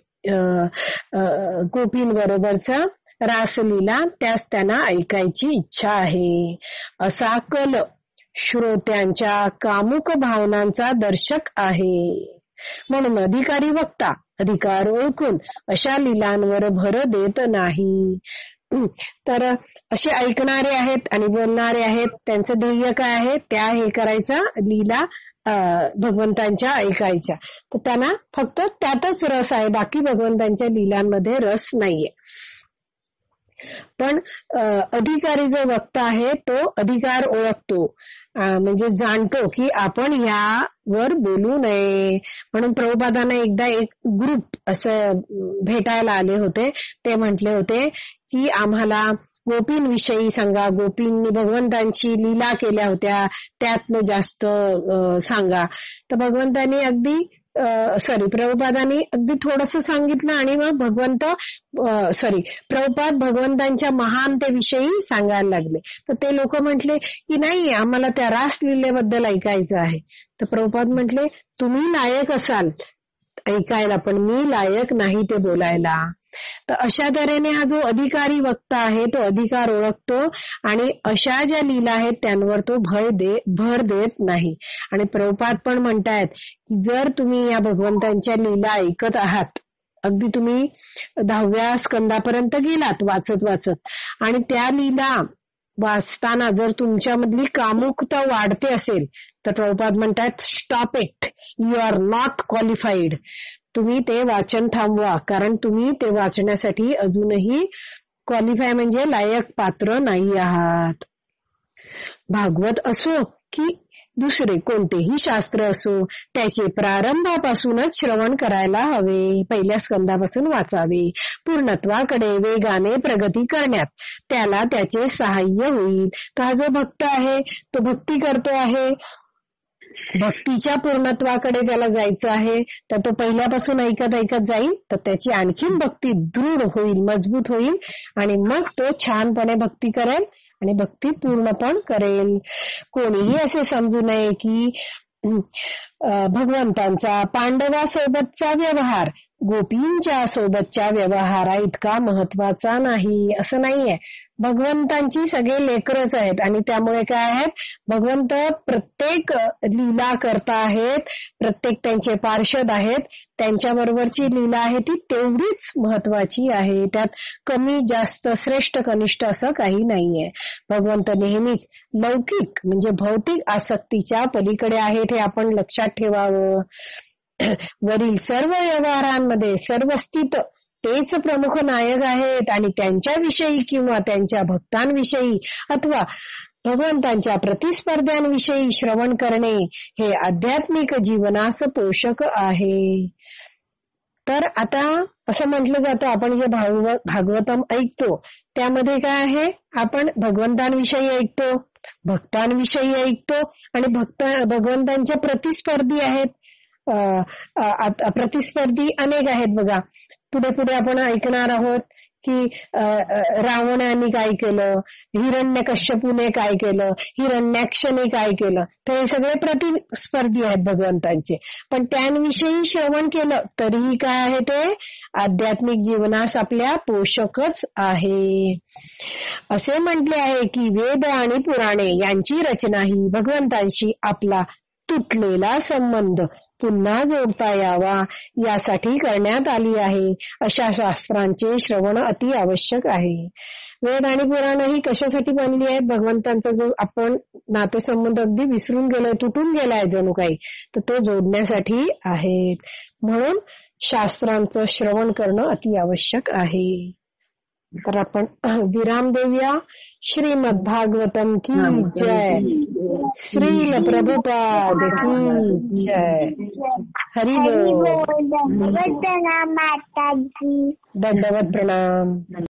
गोपींबरोबरचा रासलीला, त्यास त्यांना ऐकायची इच्छा आहे. असा कल श्रोत्यांच्या कामुक भावनांचा दर्शक आहे. म्हणून अधिकारी वक्ता अधिकार ओळखून अशा लीलांवर भर देत नाही. तर असे ऐकणारे आहेत आणि बोलणारे आहेत, त्यांचं ध्येय काय आहे? त्या हे करायचा, लीला भगवंतांच्या ऐकायच्या. तर त्यांना फक्त त्यातच रस आहे, बाकी भगवंतांच्या लीलांमध्ये रस नाहीये. पण अधिकारी जो वक्ता आहे तो अधिकार ओळखतो, म्हणजे जाणतो की आपण यावर बोलू नये. म्हणून प्रभुपादांना एकदा एक ग्रुप असं भेटायला आले होते. ते म्हटले होते की आम्हाला गोपींविषयी सांगा, गोपींनी भगवंतांची लीला केल्या होत्या त्यातलं जास्त सांगा. तर भगवंतांनी अगदी सॉरी प्रभुपादांनी अगदी थोडंसं सांगितलं आणि मग भगवंत सॉरी प्रभुपाद भगवंतांच्या महानतेविषयी सांगायला लागले. तर ते लोक म्हटले की नाही, आम्हाला त्या रासलीलेबद्दल ऐकायचं आहे. तर प्रभुपाद म्हटले तुम्ही लायक असाल ऐकायला, पण मी लायक नाही ते बोलायला. तर अशा तऱ्हेने हा जो अधिकारी वक्ता आहे तो अधिकार ओळखतो आणि अशा ज्या लीला आहेत त्यांवर तो भय दे भर देत नाही. आणि प्रभुपाद पण म्हणतायत की जर तुम्ही या भगवंतांच्या लीला ऐकत आहात, अगदी तुम्ही दहाव्या स्कंदापर्यंत गेलात वाचत वाचत, आणि त्या लीला वाचताना जर तुमच्यामधली कामुकता वाढते असेल, तर प्रभुपाद म्हणतात stop it, you are not qualified. तुम्ही ते वाचन थांबवा, कारण तुम्ही ते वाचण्यासाठी अजूनही क्वालिफाय म्हणजे लायक पात्र नाही आहात. भागवत असो की दुसरे कोणतेही शास्त्र असो, त्याचे प्रारंभापासूनच श्रवण करायला हवे. पहिल्या स्कंदापासून वाचावे. पूर्णत्वाकडे वेगाने प्रगती करण्यात त्याला त्याचे सहाय्य होईल. तर हा जो भक्त आहे तो भक्ती करतो आहे, भक्तीच्या पूर्णत्वाकडे त्याला जायचं आहे, तर तो पहिल्यापासून ऐकत ऐकत जाईल, तर त्याची आणखीन भक्ती दृढ होईल, मजबूत होईल आणि मग तो छानपणे भक्ती करेल आणि भक्ती पूर्ण पण करेल. कोणीही असे समजू नये की भगवंतांचा पांडवासोबतचा व्यवहार गोपींच्या सोबतच्या व्यवहारा इतका महत्वाचा नाही, असं नाहीये. भगवंतांची सगळे लेकरच आहेत आणि त्यामुळे काय आहेत, भगवंत प्रत्येक लीला करता आहेत, प्रत्येक त्यांचे पार्षद आहेत, त्यांच्याबरोबरची लीला आहे ती तेवढीच महत्वाची आहे. त्यात कमी जास्त श्रेष्ठ कनिष्ठ असं काही नाहीये. भगवंत नेहमीच लौकिक म्हणजे भौतिक आसक्तीच्या पलीकडे आहेत, हे आपण लक्षात ठेवावं. वरील सर्व व्यवहारांमध्ये सर्वस्थित तेच प्रमुख नायक आहेत आणि त्यांच्याविषयी किंवा त्यांच्या भक्तांविषयी अथवा भगवंतांच्या प्रतिस्पर्ध्यांविषयी श्रवण करणे हे आध्यात्मिक जीवनास पोषक आहे. तर आता असं म्हटलं जातं, आपण जे भागवत भागवतम ऐकतो त्यामध्ये काय आहे, आपण भगवंतांविषयी ऐकतो, भक्तांविषयी ऐकतो आणि भक्त भगवंतांचे प्रतिस्पर्धी आहेत. प्रतिस्पर्धी अनेक आहेत बघा. पुढे पुढे आपण ऐकणार आहोत की रावणाने काय केलं, हिरण्यकश्यपूने काय केलं, हिरण्याक्षने काय केलं. तर हे सगळे प्रतिस्पर्धी आहेत भगवंतांचे. पण त्यांविषयी श्रवण केलं तरीही काय आहे, ते आध्यात्मिक जीवनास आपल्या पोषकच आहे. असे म्हटले आहे की वेद आणि पुराणे यांची रचना ही भगवंतांशी आपला तुटलेला संबंध पुन्हा जोडता यावा यासाठी करण्यात आली आहे. अशा शास्त्रांचे श्रवण अति आवश्यक आहे. वेद आणि पुराण ही कशासाठी बनली आहेत, भगवंतांचा जो आपण नातेसंबंध अगदी विसरून गेलोय, तुटून गेलाय जणू काही, तर तो जोडण्यासाठी आहेत. म्हणून शास्त्रांचं श्रवण करणं अति आवश्यक आहे. तर आपण विराम देऊया. श्रीमद भागवतम की जय, श्रील प्रभुपाद की जय. हरि बोल. दंडवत प्रणाम माताजी. दंडवत प्रणाम.